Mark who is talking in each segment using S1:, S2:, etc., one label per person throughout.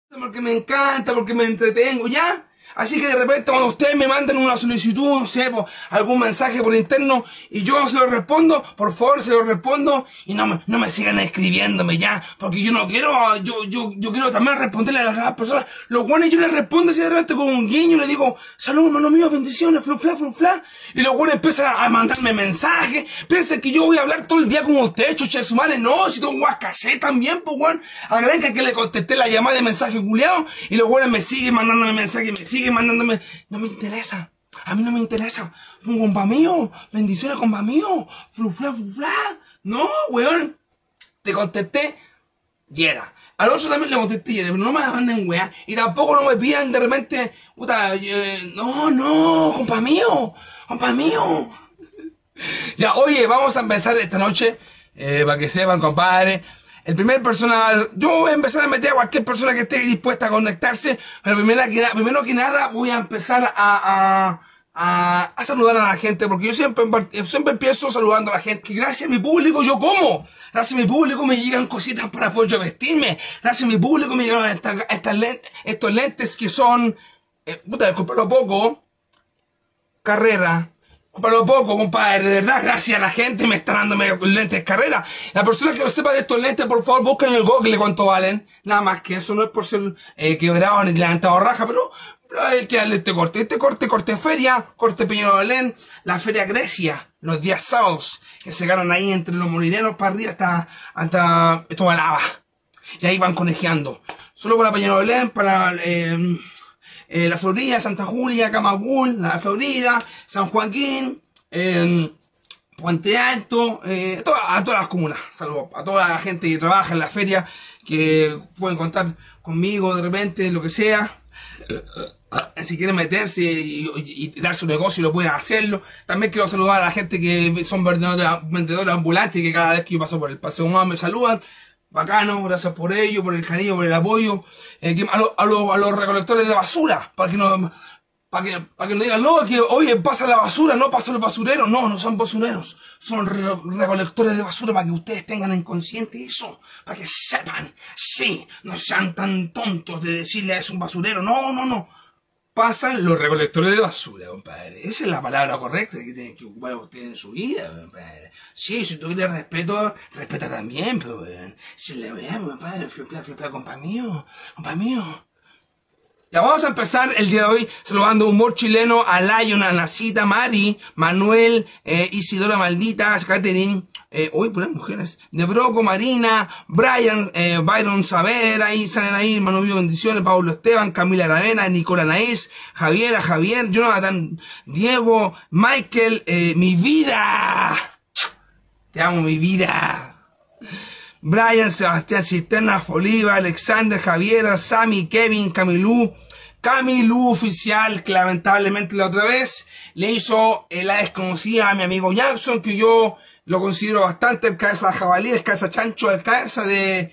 S1: porque me encanta, porque me entretengo, ¿ya? Así que de repente cuando ustedes me mandan una solicitud, no sé, algún mensaje por interno, y yo se lo respondo, por favor se lo respondo, y no me sigan escribiéndome ya, porque yo no quiero, yo quiero también responderle a las demás personas. Los guanes yo les respondo así de repente con un guiño, le digo, salud hermano mío, bendiciones, flufla, y los guanes empiezan a mandarme mensajes, piensan que yo voy a hablar todo el día con ustedes, chucha de su madre, no, si tengo guascacé también, pues guan, agradezcan que le contesté la llamada de mensaje culiao, y los guanes me siguen mandándome mensajes, sigue mandándome, no me interesa, a mí no me interesa, un compa mío, bendiciones compa mío, flufla, no, weón, te contesté, Yera, al otro también le contesté Yera, pero no me manden weá, y tampoco no me pidan de repente, puta, no, compa mío, ya, oye, vamos a empezar esta noche, para que sepan, compadre. El primer persona, yo voy a empezar a meter a cualquier persona que esté dispuesta a conectarse, pero primero que nada voy a empezar a saludar a la gente, porque yo siempre empiezo saludando a la gente. Que gracias a mi público yo como, gracias a mi público me llegan cositas para poder yo vestirme, gracias a mi público me llegan estos lentes que son, comprarlo poco, Carrera. Para lo poco, compadre, de verdad, gracias a la gente me está dándome lentes Carrera. La persona que lo sepa de estos lentes, por favor, busquen en el Google cuánto valen. Nada más que eso, no es por ser quebrado ni levantado raja, pero hay que darle este corte feria, corte Peñalolén, la feria Grecia, los días sábados, que se ganan ahí entre los molineros para arriba hasta toda lava. Y ahí van conejeando. Solo para Peñalolén, para la Florida, Santa Julia, Camagüey, la Florida, San Joaquín, Puente Alto, a todas las comunas. Saludos a toda la gente que trabaja en la feria, que pueden contar conmigo de repente, lo que sea. Si quieren meterse y dar su negocio, lo pueden hacerlo. También quiero saludar a la gente que son vendedores ambulantes, que cada vez que yo paso por el Paseo Humano me saludan. Bacano, gracias por ello, por el cariño, por el apoyo. A los recolectores de basura, para que no digan, no, que oye, pasa la basura, no pasa los basureros. No son basureros, son recolectores de basura, para que ustedes tengan en consciente eso, para que sepan, sí, no sean tan tontos de decirle a eso un basurero, no. Pasan los recolectores de basura, compadre. Esa es la palabra correcta que tienen que ocupar ustedes en su vida, compadre. Sí, si tú quieres respeto, respeta también, pero, si le veamos, compadre, flufla, compa mío. Ya vamos a empezar el día de hoy saludando humor chileno a Lion, a Nacita, Mari, Manuel, Isidora Maldita, Catherine, hoy puras mujeres, De Broco, Marina, Brian, Byron Saber, ahí salen ahí, Manu Bio, bendiciones, Pablo Esteban, Camila Aravena, Nicola Naís, Javier, Jonathan, Diego, Michael, mi vida, te amo mi vida. Brian, Sebastián Cisterna, Foliva, Alexander, Javiera, Sammy, Kevin, Camilú oficial, que lamentablemente la otra vez le hizo la desconocida a mi amigo Jackson, que yo lo considero bastante el cabeza de jabalí, el cabeza chancho, el cabeza de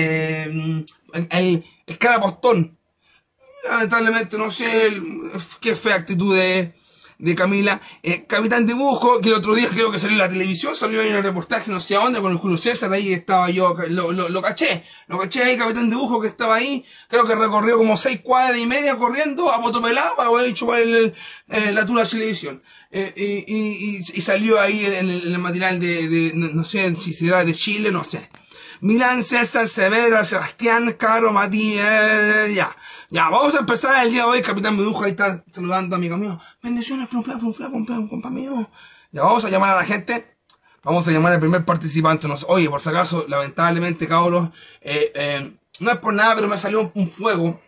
S1: el cara postón. Lamentablemente no sé qué fea actitud de Camila, Capitán Dibujo, que el otro día creo que salió en la televisión, salió ahí en el reportaje, no sé a dónde, con el Julio César, ahí estaba yo, lo caché ahí, Capitán Dibujo, que estaba ahí, creo que recorrió como 6 cuadras y media corriendo a potopelado para chupar la tula de televisión, y salió ahí en el matinal no sé si será de Chile, no sé. Milán, César, Severo, Sebastián, Caro, Matías, ya, vamos a empezar el día de hoy. Capitán Meduja ahí está saludando a amigo mío. Bendiciones, flufla, compa mío. Ya, vamos a llamar a la gente. Vamos a llamar al primer participante. Oye, por si acaso, lamentablemente, cabros, no es por nada, pero me salió un fuego.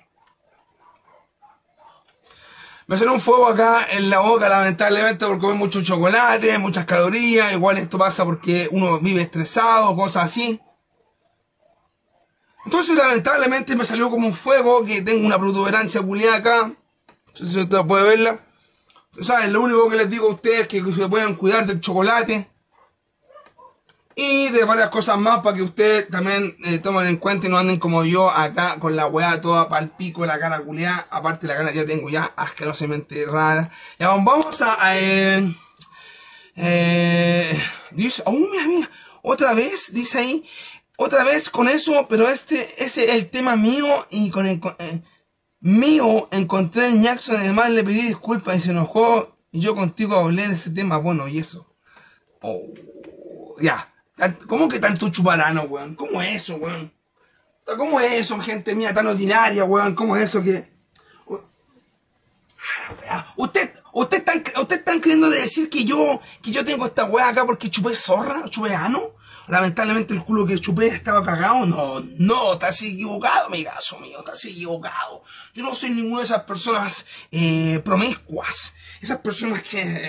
S1: Me salió un fuego acá en la boca, lamentablemente, por comer mucho chocolate, muchas calorías. Igual esto pasa porque uno vive estresado, cosas así. Entonces, lamentablemente, me salió como un fuego, que tengo una protuberancia culiada acá. No sé si usted puede verla. ¿Saben? Lo único que les digo a ustedes es que se puedan cuidar del chocolate. Y de varias cosas más para que ustedes también tomen en cuenta y no anden como yo acá con la weá toda pa'l pico, la cara culiada. Aparte, la cara ya tengo ya asquerosamente rara. Ya vamos a... dice, mira, otra vez, dice ahí... otra vez con eso, pero ese es el tema mío y con el mío encontré el Jackson, además le pedí disculpas y se enojó y yo contigo hablé de ese tema, bueno, y eso. Oh, ya. ¿Cómo que tanto chuparano, weón? ¿Cómo es eso, weón? ¿Cómo es eso, gente mía, tan ordinaria, weón? ¿Cómo es eso que...? ¿Usted están queriendo decir que yo tengo esta weá acá porque chupé zorra, chupé ano? Lamentablemente el culo que chupé estaba cagado. No, estás equivocado, amigazo mío, estás equivocado. Yo no soy ninguna de esas personas promiscuas. Esas personas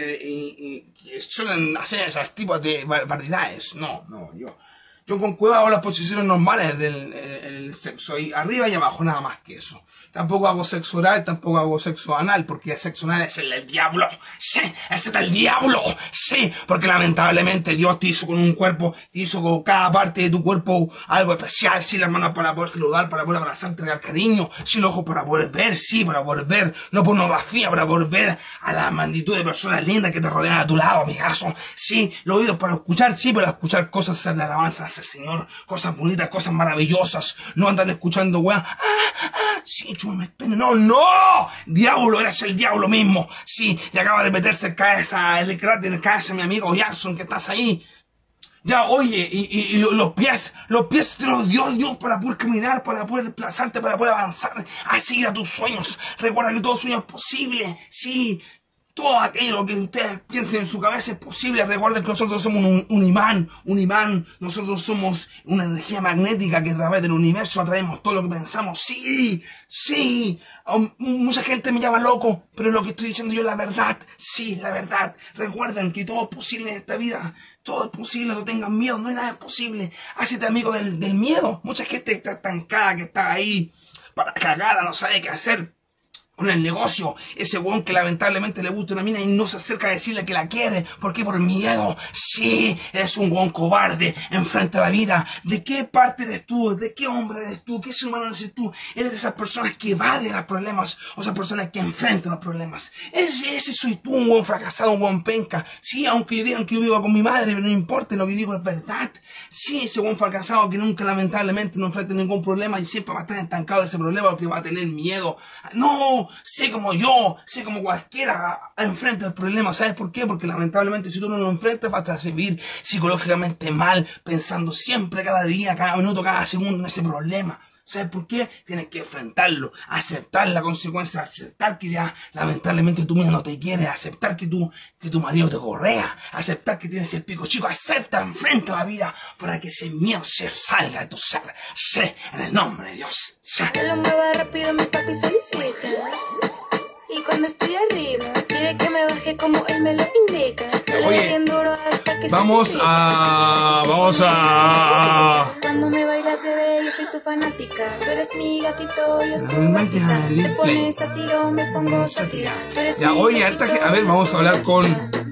S1: que suelen hacer esos tipos de barbaridades. No, yo con cuidado hago las posiciones normales del sexo, y arriba y abajo, nada más que eso. Tampoco hago sexo oral, tampoco hago sexo anal, porque el sexo anal es el diablo. Sí, ese es el diablo. Sí, porque lamentablemente Dios te hizo con un cuerpo, te hizo con cada parte de tu cuerpo algo especial. Sí, las manos para poder saludar, para poder abrazar, entregar cariño. Sí, los ojos para poder ver, sí, para poder ver. No pornografía, para poder ver a la magnitud de personas lindas que te rodean a tu lado, amigazo. Sí, los oídos para escuchar, sí, para escuchar cosas de alabanza al Señor. Cosas bonitas, cosas maravillosas. No andan escuchando, weón. Sí, chúpame el pene. No. Diablo, eres el diablo mismo. Sí, y acaba de meterse el cráter en el cabeza mi amigo Jackson, que estás ahí. Ya, oye, y los pies te los dio Dios para poder caminar, para poder desplazarte, para poder avanzar, a seguir a tus sueños. Recuerda que todo sueño es posible, sí. Todo aquello que ustedes piensen en su cabeza es posible. Recuerden que nosotros somos un imán. Nosotros somos una energía magnética que a través del universo atraemos todo lo que pensamos. Sí. Mucha gente me llama loco, pero lo que estoy diciendo yo es la verdad. Sí, la verdad. Recuerden que todo es posible en esta vida. Todo es posible, no tengan miedo, no hay nada imposible. Hácete amigo del miedo. Mucha gente está estancada, que está ahí para cagada, no sabe qué hacer con el negocio. Ese weón que lamentablemente le gusta una mina y no se acerca a decirle que la quiere. ¿Por qué? Por miedo. Sí, es un weón cobarde enfrente a la vida. ¿De qué parte eres tú? ¿De qué hombre eres tú? ¿Qué ser humano eres tú? Eres de esas personas que evaden los problemas o esas personas que enfrentan los problemas. Ese soy tú, un weón fracasado, un weón penca. Sí, aunque digan que yo vivo con mi madre, pero no importa, lo que digo es verdad. Sí, ese weón fracasado que nunca lamentablemente no enfrenta ningún problema y siempre va a estar estancado de ese problema porque va a tener miedo. No, sé como yo, sé como cualquiera enfrenta el problema. ¿Sabes por qué? Porque lamentablemente si tú no lo enfrentas vas a vivir psicológicamente mal, pensando siempre, cada día, cada minuto, cada segundo en ese problema. ¿Sabes por qué? Tienes que enfrentarlo, aceptar la consecuencia, aceptar que ya lamentablemente tu vida no te quiere, aceptar que tu marido te correa, aceptar que tienes el pico chico, acepta, enfrenta la vida para que ese miedo se salga de tu ser. Sí, en el nombre de Dios. Sí.
S2: Que lo mueva rápido, mi papi solicita. Y cuando estoy arriba, quiere que me baje como él me lo indica.
S1: Oye, vamos a...
S2: Cuando me bailas bebé, yo soy tu fanática. Tú eres mi gatito, yo tu gatita. Te pones a tiro, me pongo sátira.
S1: Ya, oye, a ver, vamos a hablar con...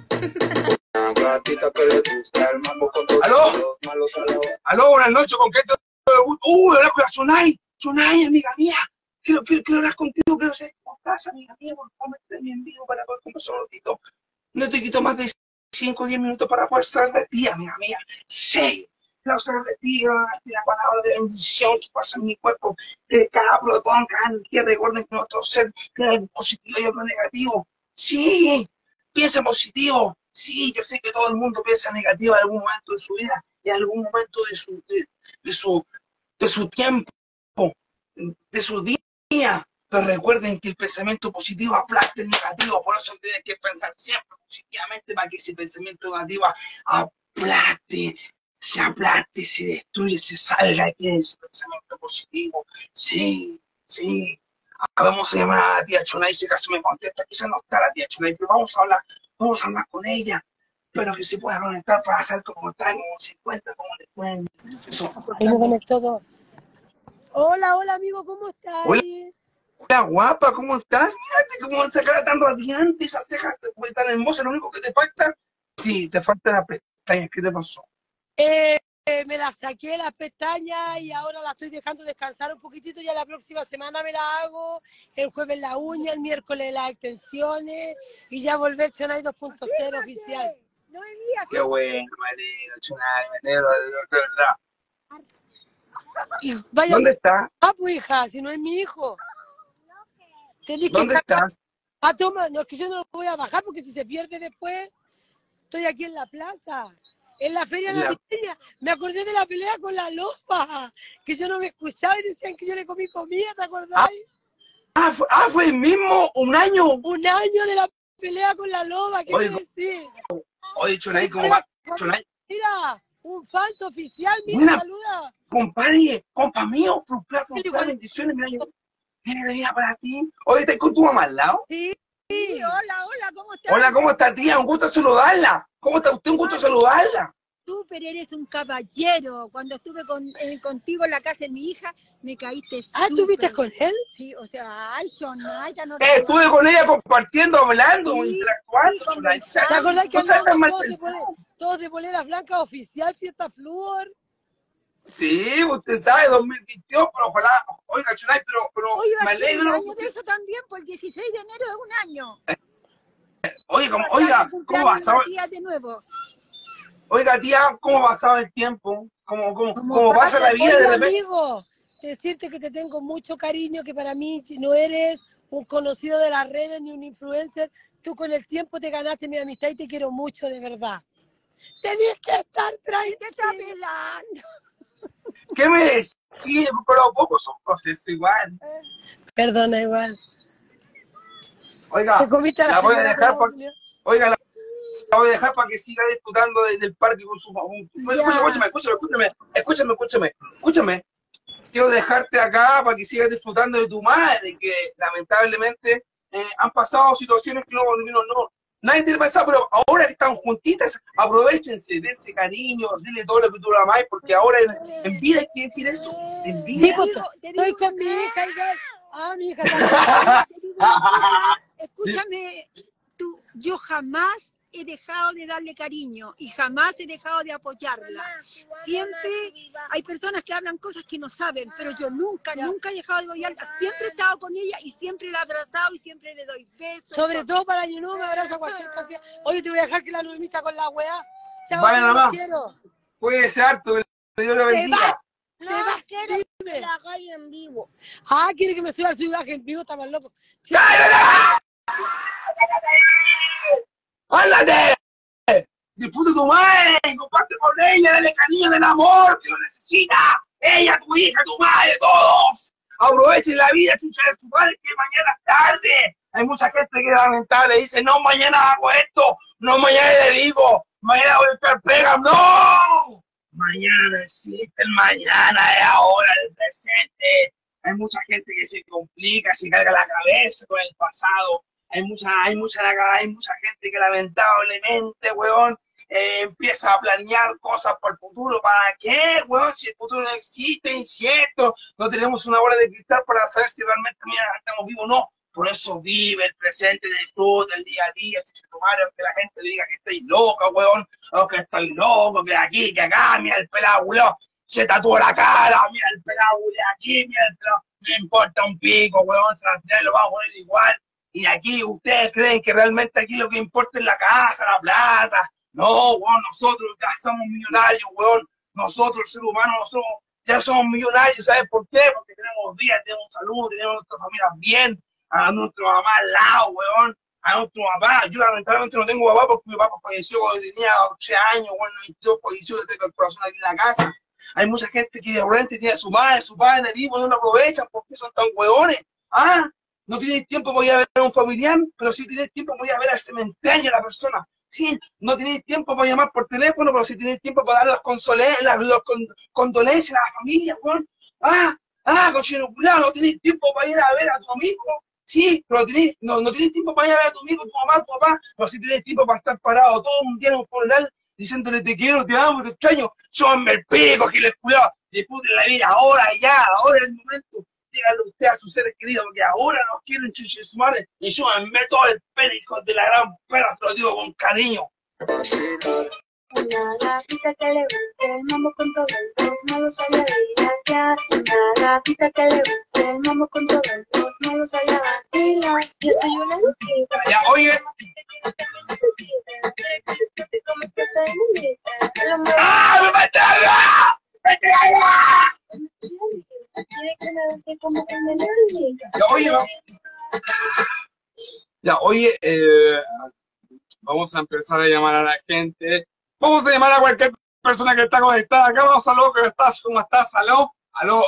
S1: Aló, buenas noches, ¿con qué te gusta? Hablar con la Sonay, amiga mía. Quiero hablar contigo, quiero saber cómo estás, amiga mía, por favor, méteme en vivo para poder conversar un ratito. No te quito más de 5 o 10 minutos para poder saber de ti, amiga mía. Sí, quiero saber de ti, darte la palabra de bendición que pasa en mi cuerpo, de cada protón, cada energía. Recuerden que nuestro ser tiene algo positivo y algo negativo. Sí, piensa positivo. Sí, yo sé que todo el mundo piensa negativo en algún momento de su vida, en algún momento de su tiempo, de su día. Pero recuerden que el pensamiento positivo aplasta el negativo, por eso tienen que pensar siempre positivamente para que ese pensamiento negativo aplaste, se destruye, se salga de ese pensamiento positivo. Sí. Vamos a llamar a la tía Chonay, si acaso me contesta, quizás no está la tía Chonay, pero vamos a hablar con ella. Pero que se pueda conectar para saber cómo está, cómo se encuentra, cómo le pueden. Eso.
S3: Ahí me conectó todo. Hola, amigo, ¿cómo estás?
S1: Hola, guapa, ¿cómo estás? Mírate cómo esa cara tan radiante, esas cejas tan hermosas. Lo único que te falta, sí, te falta las pestañas. ¿Qué te pasó?
S3: Me las saqué las pestañas y ahora las estoy dejando descansar un poquitito. Ya la próxima semana me la hago. El jueves la uña, el miércoles las extensiones y ya volver Chonay 2.0 oficial.
S1: Qué bueno, me alegro, Chonay, me alegro, de verdad.
S3: Y vaya,
S1: ¿Dónde está?
S3: pues hija, si no es mi hijo. Tenés que
S1: ¿Dónde estás?
S3: toma, no, es que yo no lo voy a bajar porque si se pierde después, estoy aquí en la plaza, en la feria navideña. Me acordé de la pelea con la loba, que yo no me escuchaba y decían que yo le comí comida, ¿te acordáis?
S1: Fue el mismo, un año.
S3: Un año de la pelea con la loba, ¿qué
S1: Oye,
S3: me decís?
S1: Oye, Chonay, ¿cómo va? Chonay.
S3: Mira, un falso oficial, mira,
S1: Buena,
S3: saluda.
S1: compadre, compa mío, frufla, bendiciones, mira de vida para ti. Oye, ¿estás con tu mamá al lado?
S3: Sí,
S4: Hola, ¿cómo estás?
S1: Hola, ¿cómo está, tía? Un gusto saludarla. ¿Cómo está usted? Un gusto saludarla.
S4: Súper, eres un caballero. Cuando estuve contigo en la casa de mi hija, me caíste súper.
S3: ¿Estuviste con él?
S4: Sí, o sea, ay, Shonaya, no
S1: estuve con ella compartiendo, hablando,
S4: sí,
S1: interactuando,
S4: sí,
S1: Chonay.
S3: ¿Te acordás que
S1: No seas tan mal
S3: andábamos
S1: pensado.
S3: todos de poleras blancas, oficial, fiesta flúor?
S1: Sí, usted sabe, 2022, pero ojalá, oiga, Chonay, pero
S4: Oye,
S1: me alegro.
S4: un año de eso también, pues el 16 de enero es un año.
S1: Oye, oiga, ¿cómo va?
S4: De nuevo.
S1: Oiga, tía, ¿cómo ha pasado el tiempo? ¿Cómo pasa la vida
S3: Oye,
S1: de repente?
S3: amigo, decirte que te tengo mucho cariño, que para mí no eres un conocido de las redes ni un influencer. Tú con el tiempo te ganaste mi amistad y te quiero mucho, de verdad. Tenías que estar tranquila.
S4: Te está pelando.
S1: ¿Qué me decís? Sí, pero poco son procesos igual.
S3: Perdona, igual.
S1: Oiga,
S3: Te comiste
S1: la voy a dejar para...
S3: Claudia.
S1: Oiga, la voy a dejar para que siga disfrutando del parque con su mamá. Escúchame. Quiero dejarte acá para que sigas disfrutando de tu madre, que lamentablemente han pasado situaciones que nadie tiene pensado, pero ahora que están juntitas, aprovechense, dense cariño, denle todo lo que tú la amáis, porque ahora en vida hay que decir eso. En vida.
S3: Sí, pues, estoy con mi hija igual. Ah, mi hija
S4: Escúchame, yo jamás he dejado de darle cariño y jamás he dejado de apoyarla. Siempre hay personas que hablan cosas que no saben, pero yo nunca he dejado de apoyarla. Siempre he estado con ella y siempre la he abrazado y siempre le doy besos.
S3: Sobre todo para Año Nuevo me abraza cualquier cantidad. Oye, te voy a dejar que la Noemita con la weá. Chao,
S1: vaya,
S3: no
S1: mamá.
S3: quiero.
S1: Puede ser harto, que Dios lo bendiga.
S2: No, quiero que la haga en vivo.
S3: Ah, quiere que me suba al viaje en vivo, está más loco. Sí.
S1: ¡Ándate! Disfruta tu madre, comparte con ella, dale cariño del amor que lo necesita. Ella, tu hija, tu madre, todos. Aprovechen la vida, chucha de su padre, que mañana es tarde. Hay mucha gente que lamentable dice, no, mañana hago esto, no, mañana le digo, mañana voy a estar pega. ¡No! Mañana existe el mañana, es ahora, el presente. Hay mucha gente que se complica, se carga la cabeza con el pasado. Hay mucha gente que lamentablemente, weón, empieza a planear cosas para el futuro. ¿Para qué, weón? Si el futuro no existe, incierto, no tenemos una bola de cristal para saber si realmente mañana estamos vivos o no. Por eso vive el presente, disfruta el día a día, aunque la gente diga que estáis loca, weón, o que estoy loco, que aquí, que acá, mira el pelado, weón, se tatuó la cara, mira el pelado de aquí, mira el pelado, no importa un pico, weón, al final lo vamos a poner igual. Y aquí ustedes creen que realmente aquí lo que importa es la casa, la plata. No, weón, nosotros ya somos millonarios, weón. Nosotros, el ser humano, ya somos millonarios. ¿Sabes por qué? Porque tenemos vida, tenemos salud, tenemos nuestras familias bien, a nuestra mamá al lado, weón, a nuestro papá. Yo lamentablemente no tengo papá porque mi papá falleció cuando tenía 8 años, weón, 92 falleció, tengo el corazón aquí en la casa. Hay mucha gente que de repente tiene a su padre vivo, no lo aprovechan porque son tan hueones. ¿Ah? No tienes tiempo para ir a ver a un familiar, pero sí tienes tiempo para ir a ver al cementerio a la persona. Sí, no tienes tiempo para llamar por teléfono, pero sí tienes tiempo para dar las condolencias a la familia, weón. Cochino culado, no tienes tiempo para ir a ver a tu amigo. Sí, pero no tienes tiempo para ir a ver a tu amigo, tu mamá, tu papá, pero sí tienes tiempo para estar parado todo un día en un funeral diciéndole te quiero, te amo, te extraño. Llévenme el pico, giles culiados. Disfruten la vida ahora es el momento. Díganle usted a sus seres queridos, porque ahora nos quieren chichesumar y yo me meto el pelo, hijo de la gran perra, te lo digo con cariño.
S2: Una gatita que le guste el mambo con todo el dos, no lo sabía bailar. Una gatita que le guste el mambo con todo el dos, no lo sabía bailar. Yo soy una gatita.
S1: Ya, oye. ¡Ah, me mataron! ¡Me mataron!
S2: quiere que me vente como que me necesita.
S1: Ya, oye, vamos a empezar a llamar a la gente. Vamos a llamar a cualquier persona que está conectada acá. Vamos, aló, ¿cómo estás? ¿Cómo estás? Aló, aló,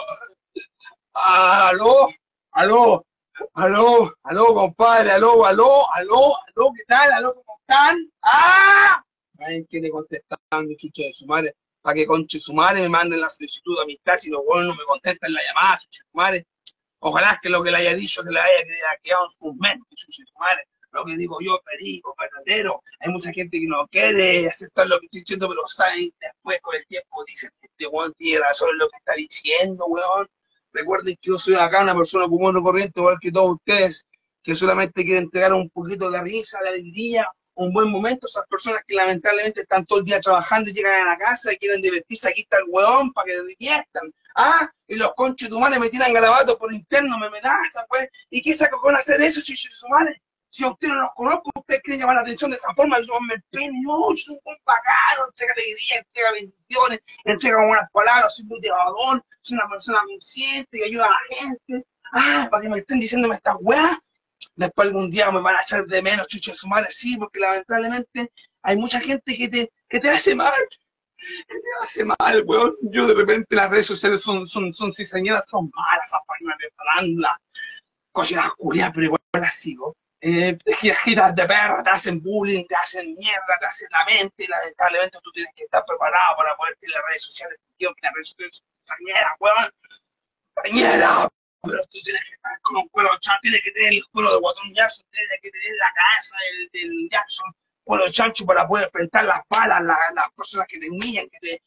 S1: aló, aló, aló, aló, compadre, aló, aló, aló, aló, ¿qué tal? Aló, ¿cómo están? ¡Ah! Nadie quiere contestando, chucho de su madre. Para que conche su madre me manden la solicitud de amistad si los buenos no me contestan la llamada, chucho de su madre. Ojalá que lo que le haya dicho se le haya quedado en sus mentes, chucho de su madre. Lo que digo yo, perico, verdadero. Hay mucha gente que no quiere aceptar lo que estoy diciendo, pero saben, después con el tiempo dicen que este weón tiene razón en lo que está diciendo, weón. Recuerden que yo soy acá una persona común y corriente, igual que todos ustedes, que solamente quieren entregar un poquito de risa, de alegría, un buen momento. Esas personas que lamentablemente están todo el día trabajando y llegan a la casa y quieren divertirse, aquí está el weón para que se diviertan. Ah, y los conches de humanos me tiran garabatos por interno, me amenazan, pues. ¿Y qué saco con hacer eso, chichos humanos? Si a ustedes no los conozco, ustedes quieren llamar la atención de esa forma, yo me empeño, no, soy un buen bacano, entrega alegría, entrega bendiciones, entrega buenas palabras, soy muy trabajador, soy una persona consciente que ayuda a la gente. Ah, para que me estén diciéndome estas weas. Después algún día me van a echar de menos, chucho de su madre, sí, porque lamentablemente hay mucha gente que te hace mal. Que te hace mal, weón. Yo de repente las redes sociales son cizañeras, son malas, esas páginas de farándula, cochinas culiadas, pero igual las sigo. Giras de perra, te hacen bullying, te hacen mierda, te hacen la mente, y lamentablemente tú tienes que estar preparado para poder tener las redes sociales, tío, que las redes sociales son cizañeras, weón. Cizañeras. Pero tú tienes que estar con un cuero chancho, tienes que tener el cuero de Guatón Jackson, tienes que tener la cabeza del Jackson, cuero chancho para poder enfrentar las balas, las personas que te humillan, que te...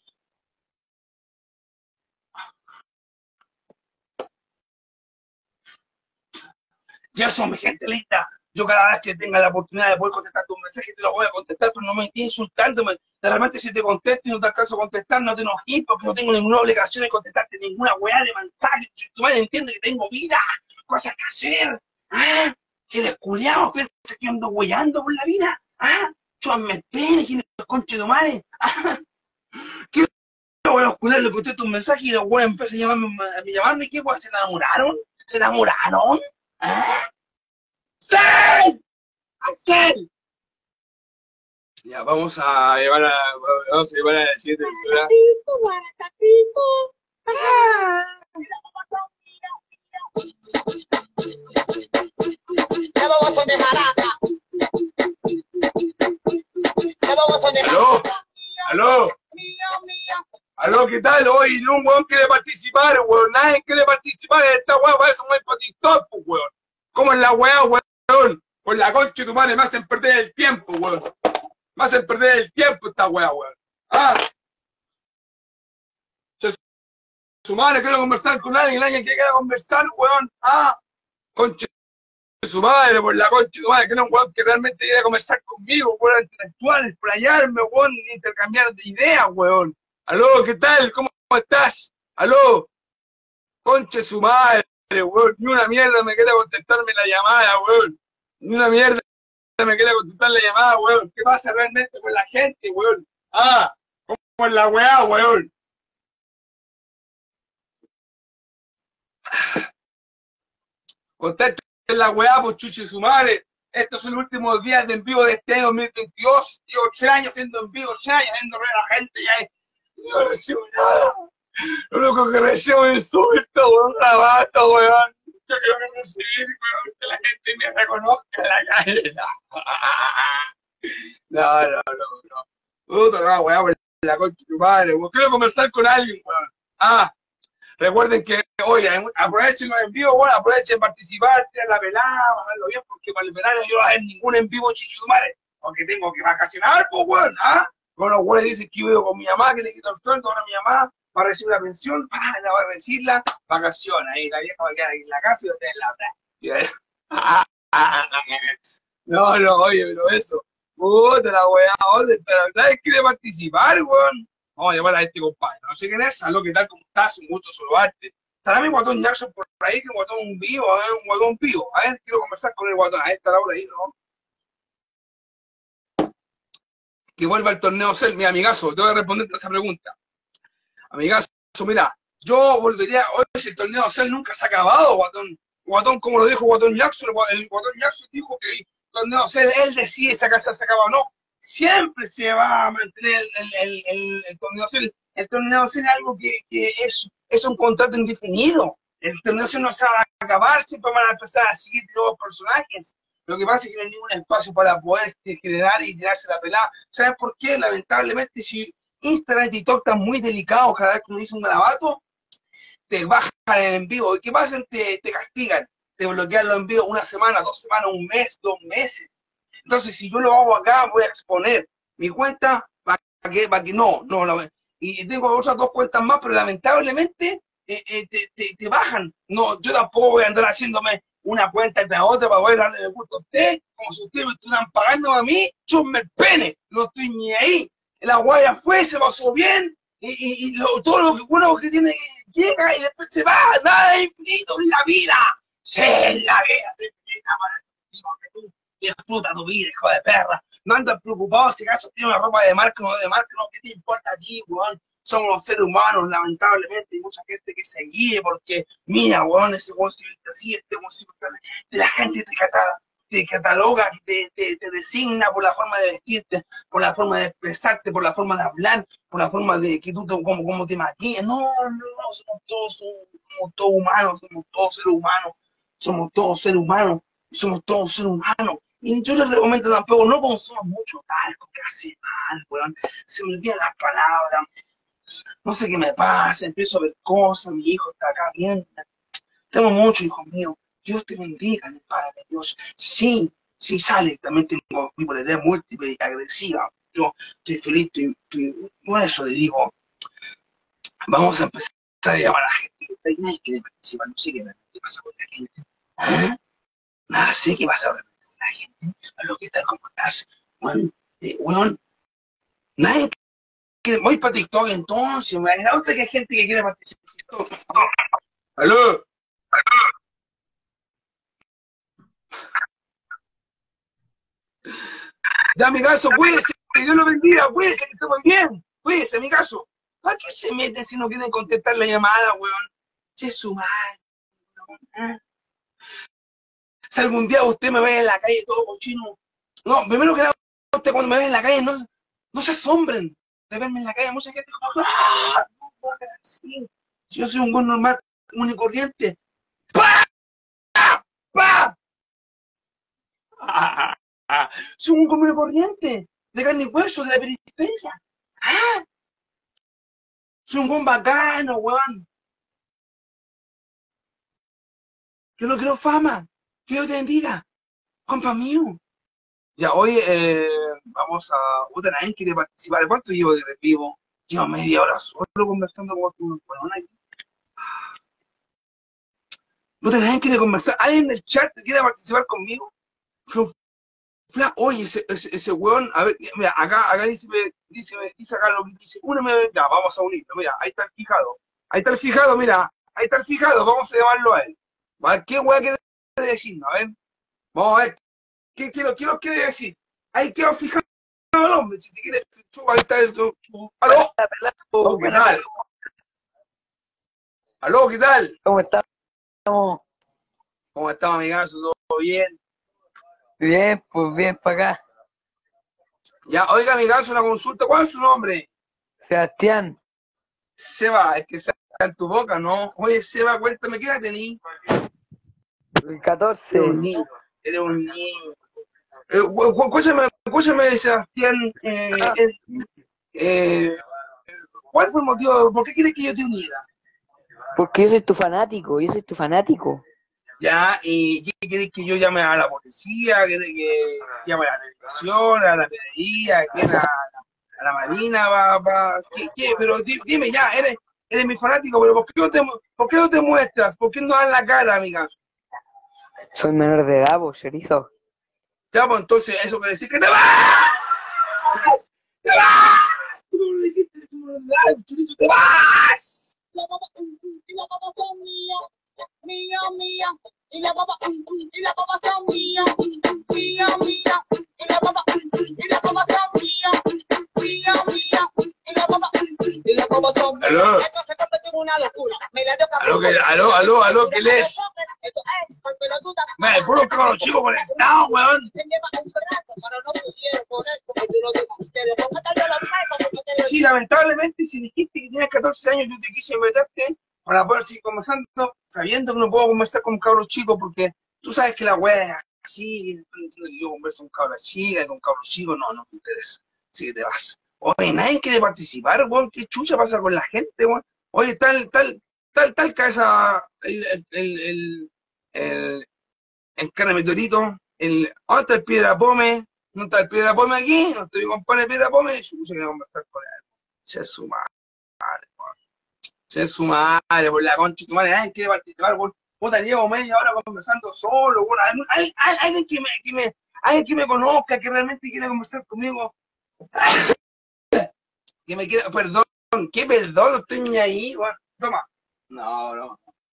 S1: Jackson, mi gente linda, yo cada vez que tenga la oportunidad de poder contestar tus mensajes te los voy a contestar, pero no me estés insultándome. De repente si te contesto y no te alcanzo a contestar, no te enojes, porque no tengo ninguna obligación de contestarte ninguna weá de mensaje. Tu madre entiende que tengo vida, cosas que hacer. ¿Ah? Que desculiado, piensa que ando weyando por la vida. ¿Ah? Chúame el pene, ¿quién es el conche de tu madre? ¿Ah? ¿Qué voy a oscurar le contesto un mensaje y los weones empiezan a llamarme? ¿Qué weá? ¿Se enamoraron? ¿Se enamoraron? ¿Ah? ¡Sí! ¡Sí! Ya, vamos a llevar a la siguiente persona. ¿Aló? ¿Aló? ¿Aló? ¿Qué tal? Hoy ni un weón quiere participar, weón. Nadie quiere participar en esta weá, parece un buen para TikTok, weón. ¿Cómo es la weá, weón? Por la concha de tu madre me hacen perder el tiempo, weón. Me hacen perder el tiempo esta weá, weón. Ah. Su madre, quiero conversar con alguien que quiera conversar, weón. Ah. Concha de su madre, por la concha de tu madre, que no, weón, que realmente quiera conversar conmigo, weón, intelectual, explayarme, weón, intercambiar de ideas, weón. Aló, ¿qué tal? ¿Cómo estás? Aló. Concha de su madre, weón. Ni una mierda me quiere contestarme la llamada, weón. Ni una mierda me quiere contestar la llamada, weón. ¿Qué pasa realmente con la gente, weón? Ah, ¿cómo es la weá, weón? Contesten la weá, por chuche de su madre. Estos son los últimos días de en vivo de este 2022. Llevo 3 años haciendo en vivo, 3 años haciendo reír a la gente y no recibo nada. Lo único que recibo es insulto, weón, grabato, weón. Yo quiero recibir, weón, que la gente me reconozca en la calle. No. Puta la weá, weón, la concha de tu madre, weón. Quiero conversar con alguien, weón. Ah, recuerden que, oye, aprovechen los envíos, weón, aprovechen participar, tirar la pelada, bajarlo bien, porque para el verano yo no voy a hacer ningún en vivo, chichitumare, porque tengo que vacacionar, pues, weón, ¿ah? Bueno, los weones dicen que yo vivo con mi mamá, que le quito el sueldo, ahora mi mamá va a recibir una pensión, la va a recibir vacaciones, ahí la vieja va a quedar aquí en la casa y va a tener la plata. No, oye, pero eso, puta la weá, pero nadie quiere participar, weón. Vamos a llamar a este compadre, no sé quién es, algo que tal, ¿cómo estás? Un gusto saludarte. Estará mi Guatón Jackson por ahí, que un guatón vivo, un guatón vivo. A ver, quiero conversar con el guatón, a esta hora ahí, ¿no? Que vuelva al torneo CEL, mi amigazo, te voy a responder a esa pregunta. Amigazo, mira, yo volvería, hoy si el torneo Cell nunca se ha acabado, Guatón. Guatón, como lo dijo Guatón Jackson, el Guatón Jackson dijo que el torneo Cell, él decide si acá se acaba o no. Siempre se va a mantener el torneo Cell. El torneo Cell es algo que es un contrato indefinido. El torneo Cell no se va a acabar, siempre van a empezar a seguir nuevos personajes. Lo que pasa es que no hay ningún espacio para poder generar y tirarse la pelada. ¿Sabes por qué? Lamentablemente, si Instagram y TikTok están muy delicados, cada vez que uno dice un garabato, te bajan el envío. ¿Y qué pasa? Te castigan, te bloquean los envíos una semana, 2 semanas, un mes, 2 meses. Entonces, si yo lo hago acá, voy a exponer mi cuenta para que no. Y tengo otras 2 cuentas más, pero lamentablemente te bajan. No, yo tampoco voy a andar haciéndome una cuenta tras otra para poder darle el gusto a usted, como si ustedes me estuvieran pagando a mí, yo me pene, no estoy ni ahí. La guaya fue, se pasó bien, todo lo que bueno que tiene llega y después se va, nada es infinito en la vida. Sí, en la vida, se que tú disfruta tu vida, hijo de perra. No andas preocupado si acaso tiene una ropa de marca o no de marca, no, ¿qué te importa a ti, weón? Somos los seres humanos, lamentablemente, hay mucha gente que se guíe porque, mira, weón, ese weón se viste así, este weón se viste así. La gente te cataloga, te designa por la forma de vestirte, por la forma de expresarte, por la forma de hablar, por la forma de que tú como te maquillas. No, somos todos humanos, somos todos seres humanos, somos todos seres humanos, somos todos seres humanos. Y yo les recomiendo tampoco, no consumamos mucho talco, que hace mal, weón. Se me olvidan las palabras. No sé qué me pasa, empiezo a ver cosas, mi hijo está acá bien. Tengo muchos hijos míos. Dios te bendiga, mi Padre Dios. Sí, sale. También tengo bipolaridad múltiple y agresiva. Yo estoy feliz, por eso le digo, vamos a empezar a llamar a la gente. Nadie quiere participar, no sé qué pasa con la gente. ¿Ah? Nada sé qué pasa con la gente. A lo que tal como estás, weón, nadie quiere. Voy para TikTok entonces, me da que hay gente que quiere participar. ¡Aló! Ya, mi caso, cuídese, que Dios lo bendiga, cuídese, que esté muy bien, cuídese, mi caso. ¿Para qué se meten si no quieren contestar la llamada, weón? Che, su madre, weón. Si algún día usted me ve en la calle todo cochino, no, primero que nada, usted cuando me ve en la calle, no se asombren de verme en la calle, mucha gente como, ¡ah! No, sí. Si yo soy un buen normal, común y corriente. ¡Pah! ¡Pah! Soy un común y corriente, de carne y hueso, de la periferia. ¡Ah! Soy un buen bacano, weón. Yo no quiero fama. Que Dios te bendiga. Compa mío. Ya, hoy vamos a... ¿Usted nadie quiere participar? ¿Cuánto llevo de vivo? Llevo media hora solo conversando con tu weón aquí. ¿Usted nadie quiere conversar? ¿Alguien en el chat quiere participar conmigo? Oye, ese weón, a ver, mira, acá dice acá lo que dice, ya, vamos a unirlo, mira, ahí está el fijado, mira, ahí está el fijado, vamos a llamarlo a él. A ver, ¿qué weón quiere decirnos? A ver, vamos a ver, ¿qué quiere decir? Ahí quedó fijado el hombre, si te quieres, ahí está el... ¿Aló? ¿Qué tal? ¿Aló? ¿Qué tal?
S5: ¿Cómo estamos?
S1: ¿Cómo estamos, amigazo? ¿Todo bien?
S5: Bien, pues bien para acá.
S1: Ya, oiga, amigazo, una consulta. ¿Cuál es su nombre?
S5: Sebastián.
S1: Seba, es que se en tu boca, ¿no? Oye, Seba, cuéntame, ¿qué edad tenés?
S5: 14.
S1: Eres un niño. Escúchame, Sebastián. ¿Cuál fue el motivo? ¿Por qué quieres que yo te uniera?
S5: Porque yo soy tu fanático.
S1: Ya, ¿y qué querés que yo llame a la policía? ¿Querés que llame a la televisión, a la pedería, a la marina? ¿Qué? Pero dime ya, eres mi fanático, pero ¿por qué no te muestras? ¿Por qué no das la cara, amiga?
S5: Soy menor de edad, vos, chorizo.
S1: Ya, pues entonces, eso quiere decir que te vas. ¡Te vas! Tú no lo dijiste, tú no lo das, chorizo, ¡te vas!
S2: La papa son mía, y la papa son mía, y la papa son mía, y la papa son mía.
S1: Hello.
S2: Esto se convierte en una locura.
S1: Aló, ¿qué lees? Me puro cabros chicos conectados, weón. Sí, lamentablemente, si dijiste que tienes 14 años, yo te quise meterte para poder seguir conversando, sabiendo que no puedo conversar con cabros chicos, porque tú sabes que la wea así, yo converso con cabras chicas, con cabros chicos, no me interesa. Así que te vas. Oye, nadie quiere participar, weón. ¿Qué chucha pasa con la gente, weón? Oye, tal cabeza, el cara meteorito, ¿dónde está el piedra pome? ¿No está el piedra pome aquí? ¿No estoy mi compadre piedra pome? Yo no sé qué conversar con él. Se es su madre, weón. Se es su madre, por la concha de tu madre. Nadie quiere participar, weón. Puta, llevo media hora conversando solo, weón. Alguien que me conozca, que realmente quiera conversar conmigo. Que me quiera, perdón, ¿qué perdón? No estoy ni ahí, weón. Toma. No.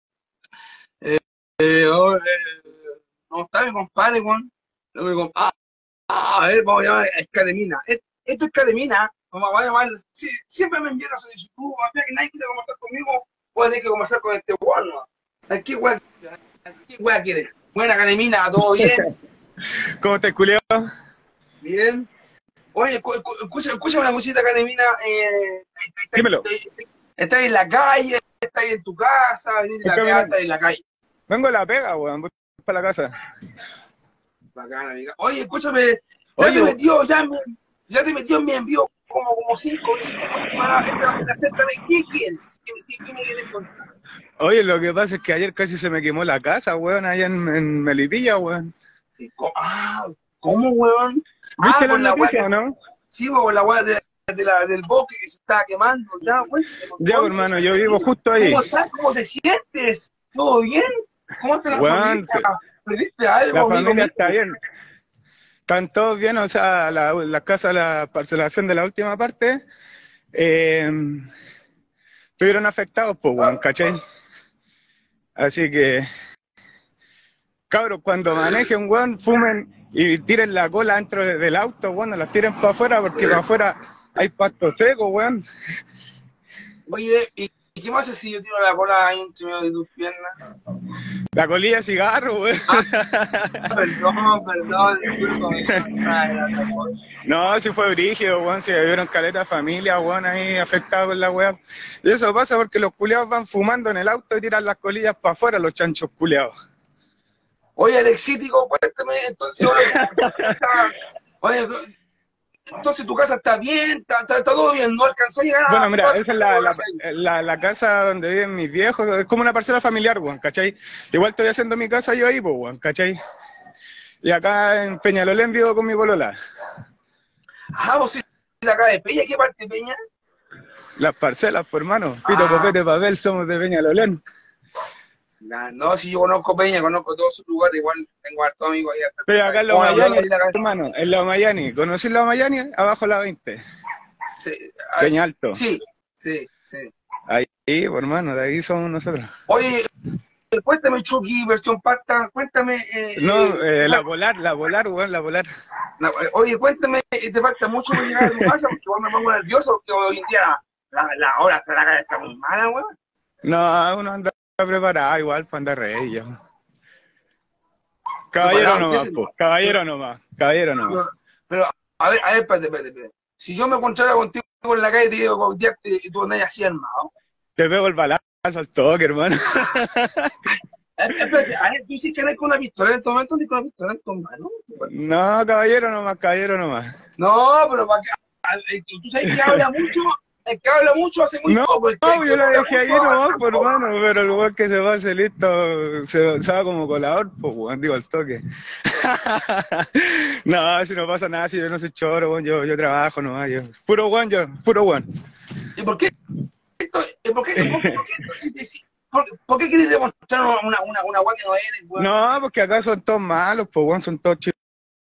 S1: No está mi compadre, weón. No, a ver, vamos a llamar a Escademina. Esto es Escademina. Vamos a llamar. Siempre me envían la solicitud. Que nadie quiere conversar conmigo. Voy a tener que conversar con este weón, ¿no? ¿Qué weá quieres? Buena Academina, ¿todo bien?
S6: ¿Cómo te culiao?
S1: Bien. Oye, escucha una cosita, Academina.
S6: Dímelo.
S1: ¿Estás en la calle? ¿Estás en tu casa? ¿Venís de la pega? ¿Estás en la calle?
S6: Vengo a la pega, weón. Voy para la casa.
S1: Bacana, amiga. Oye, escúchame. Ya te metió en mi envío como 5 veces. Acéptame. ¿Qué quieres? ¿Qué me quieres contar?
S6: Oye, lo que pasa es que ayer casi se me quemó la casa, weón, allá en Melipilla, weón.
S1: ¿Cómo, weón?
S6: ¿Viste la
S1: con la
S6: noticia,
S1: weá,
S6: no?
S1: Sí, con la weá del bosque que se estaba quemando. Ya, weón.
S6: Ya, hermano, yo vivo justo ahí.
S1: ¿Cómo estás? ¿Cómo te sientes? ¿Todo bien? ¿Cómo está la
S6: Weón,
S1: familia? ¿Perdiste algo?
S6: La familia está bien. Están todos bien, o sea, la casa, la parcelación de la última parte, estuvieron afectados, pues, weón, ¿cachai? Así que, cabros, cuando manejen, weón, fumen y tiren la cola dentro del auto, weón, no las tiren para afuera porque para afuera hay pasto seco, weón.
S1: Oye, ¿y qué más haces si yo tiro la cola ahí entre medio de tus piernas?
S6: La colilla de cigarro, weón.
S1: Perdón, disculpa.
S6: No, si fue brígido, weón, si vieron caleta de familia, weón, ahí afectado con la weá. Y eso pasa porque los culiados van fumando en el auto y tiran las colillas para afuera, los chanchos culiados.
S1: Oye, Alexítico, cuéntame, entonces, oye, entonces tu casa está bien, está todo bien, no alcanzó a llegar a...
S6: Bueno, mira, esa es la casa donde viven mis viejos, es como una parcela familiar, weón, ¿cachai? Igual estoy haciendo mi casa yo ahí, pues, weón, ¿cachai? Y acá en Peñalolén vivo con mi polola.
S1: Vos sois de acá de Peña, ¿qué parte de Peña?
S6: Las parcelas, pues, hermano, pito, copete, papel, somos de Peñalolén.
S1: No, si yo conozco Peña, conozco todos sus lugares, igual tengo harto amigos ahí.
S6: Pero acá en Los Mayani, hermano, en Los Mayani. ¿Conocís Los Mayani? Abajo la 20.
S1: Sí,
S6: Peña Alto.
S1: Sí.
S6: Ahí, pues, hermano, de ahí somos nosotros.
S1: Oye, cuéntame Chucky, versión pasta, cuéntame...
S6: la volar, weón, la volar.
S1: Oye, cuéntame, ¿te falta mucho para llegar a tu casa? Porque igual me pongo nervioso, porque hoy en día la hora hasta la calle está muy mala, weón.
S6: No, uno anda preparado igual para andar rey, yo. Caballero nomás, pues, caballero nomás.
S1: Pero, a ver, espérate. Si yo me encontrara contigo en la calle y te digo cautearte y tú andas así armado.
S6: Te pego el balazo al toque, hermano.
S1: Espérate, a ver, tú sí que andas con una pistola en este momento, ni con una pistola en tu mano.
S6: No, caballero nomás.
S1: No, pero para que, tú sabes que habla mucho. El que habla mucho hace muy poco.
S6: No, yo la dejé ahí nomás, por hermano, pero el weón que se va a hacer listo se va como colador, pues weón, digo al toque. No, si no pasa nada, si yo no soy choro, weón, yo trabajo nomás, yo. Puro weón.
S1: ¿Y por qué? ¿Por qué quieres demostrar una weá que no eres, weón?
S6: No, porque acá son todos malos, pues weón, son todos chicos.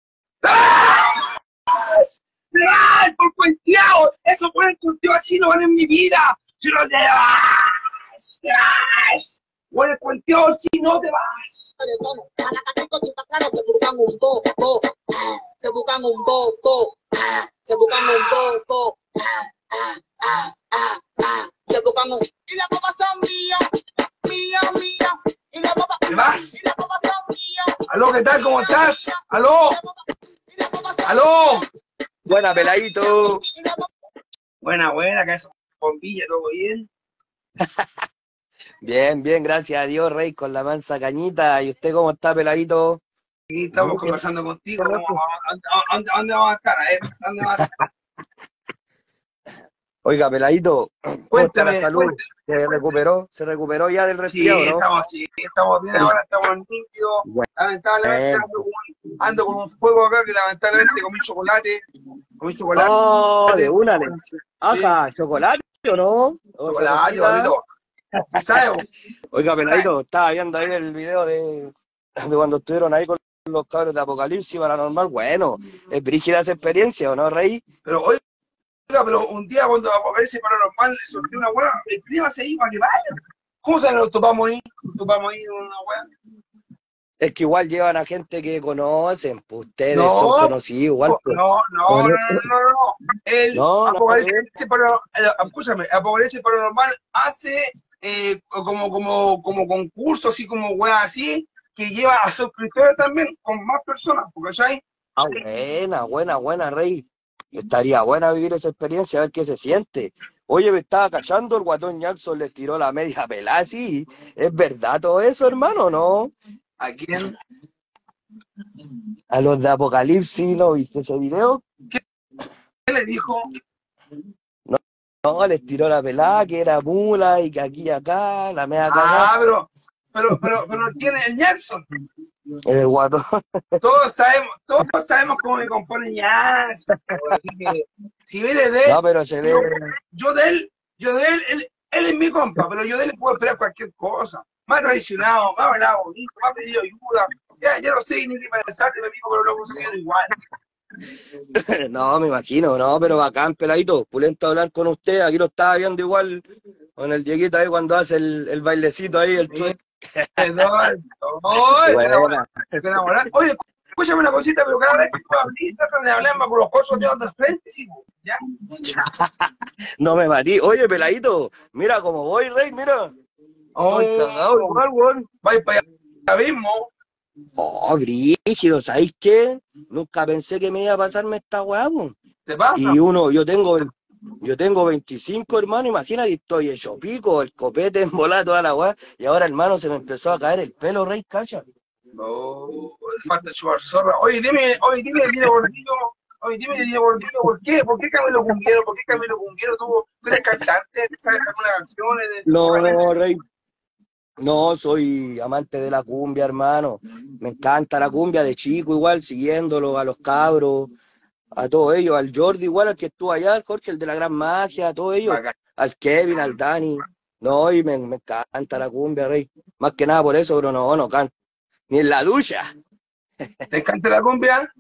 S1: ¡Ay, por cuenteado! ¡Eso por el cuenteo así no van en mi vida! ¡Si no te vas! ¡Por el cuenteo así no te vas! Se buscan un bobo. Y las bombas son mías. ¿Qué más? Aló, ¿qué tal? ¿Cómo estás? Aló. Aló.
S7: Buena, peladito.
S1: Buena, que eso. Bombilla, todo bien.
S7: Bien, bien, gracias a Dios, Rey, con la mansa cañita. ¿Y usted cómo está, peladito?
S1: Aquí estamos conversando contigo. ¿Dónde vamos a estar? A ver, ¿dónde vamos a estar?
S7: Oiga, peladito, ¿cómo está la
S1: Cuéntame,
S7: salud?
S1: cuéntame.
S7: ¿Se recuperó ya del
S1: Sí,
S7: resfriado, no?
S1: estamos bien ahora, estamos nítidos. Lamentablemente ando con un fuego acá que lamentablemente comí chocolate.
S7: Oh, de una, ajá,
S1: Sí,
S7: ¿chocolate o no? ¿O
S1: chocolate,
S7: cervecita?
S1: bonito. ¿Sabes?
S7: Oiga, peladito, estaba viendo ahí el video de cuando estuvieron ahí con los cabros de Apocalipsis Paranormal. Bueno, es brígida esa experiencia, ¿o no, Rey?
S1: Pero oiga, pero un día cuando Apocalipsis Paranormal le solté una hueá, el clima se iba a que vaya. ¿Cómo se nos topamos ahí? Topamos ahí una hueá.
S7: Es que igual llevan a gente que conocen, pues ustedes
S1: No,
S7: son conocidos igual. Pues.
S1: no. El
S7: No,
S1: Apocalipsis escúchame, Apocalipsis Paranormal hace como concursos, así como weas así, que lleva a suscriptores también con más personas, ¿cachai?
S7: Ah, buena, Rey. Estaría buena vivir esa experiencia, a ver qué se siente. Oye, me estaba cachando, el guatón Jackson les tiró la media pelada, sí. ¿Es verdad todo eso, hermano, no?
S1: ¿A quién?
S7: A los de Apocalipsis, ¿no viste ese video?
S1: ¿Qué le dijo?
S7: No, les tiró la pelada, que era mula y que aquí y acá, la media cagada.
S1: Ah, pero tiene el Jackson.
S7: El guatón.
S1: Todos sabemos cómo me compone Jackson. Así que, si viene de él,
S7: No, pero se ve.
S1: yo de él, él es mi compa, pero yo de él puedo esperar cualquier cosa. Más traicionado, más hablado bonito, más pedido ayuda. Ya no sé ni qué pensar de mi amigo, pero lo considero igual.
S7: No, me imagino, no, pero bacán, peladito. Pulento hablar con usted. Aquí lo estaba viendo igual con el Dieguito ahí cuando hace el bailecito ahí, el chueco.
S1: Oye, escúchame una cosita, pero cada vez que tú hables, tratan de hablarme con los cosos de frente, sí, ¿ya?
S7: No me matí. Oye, peladito, mira cómo voy, Rey, mira. Estoy cagado igual, weón.
S1: Vais para allá mismo.
S7: Oh, brígido, ¿sabéis qué? Nunca pensé que me iba a pasarme esta weá, weón.
S1: ¿Te pasa?
S7: Y yo tengo 25, hermano, imagínate, estoy hecho pico, el copete en bola toda la weá, y ahora, hermano, se me empezó a caer el pelo, Rey, cacha.
S1: No, falta chupar zorra. Oye, dime, Dino Gordillo. Oye, dime, Dino Gordillo, ¿por qué Camilo Cunguero? ¿Por qué Camilo Cunguero? ¿Tú eres cantante? ¿Sabes alguna canción?
S7: No, Rey. No, soy amante de la cumbia, hermano. Me encanta la cumbia de chico, igual, siguiéndolo a los cabros, a todos ellos, al Jordi, igual, al que estuvo allá, al Jorge, el de la Gran Magia, a todos ellos, al Kevin, al Dani. No, y me encanta la cumbia, Rey. Más que nada por eso, pero no canto. Ni en la ducha.
S1: ¿Te encanta la cumbia?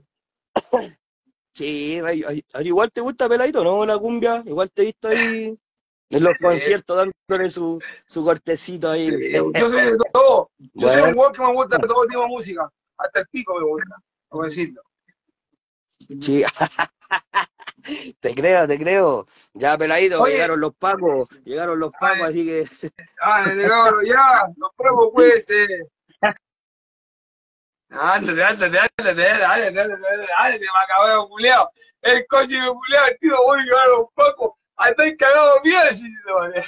S7: Sí, Rey, igual te gusta, peladito, ¿no? La cumbia, igual te he visto ahí en los conciertos dándole su cortecito ahí.
S1: Sí, yo soy de todo. Yo soy un
S7: Bueno,
S1: weón que me gusta todo tipo de música. Hasta el pico me gusta, por decirlo.
S7: sí. Te creo. Ya, peladito,
S1: Oye,
S7: llegaron los pacos, así que.
S1: cabrón, ya, nos probamos, pues. Ándate, me acabé culiao. El coche me culiao, el tío, voy a llegar a los pacos. Estáis cagados miedo, chiquito, vale.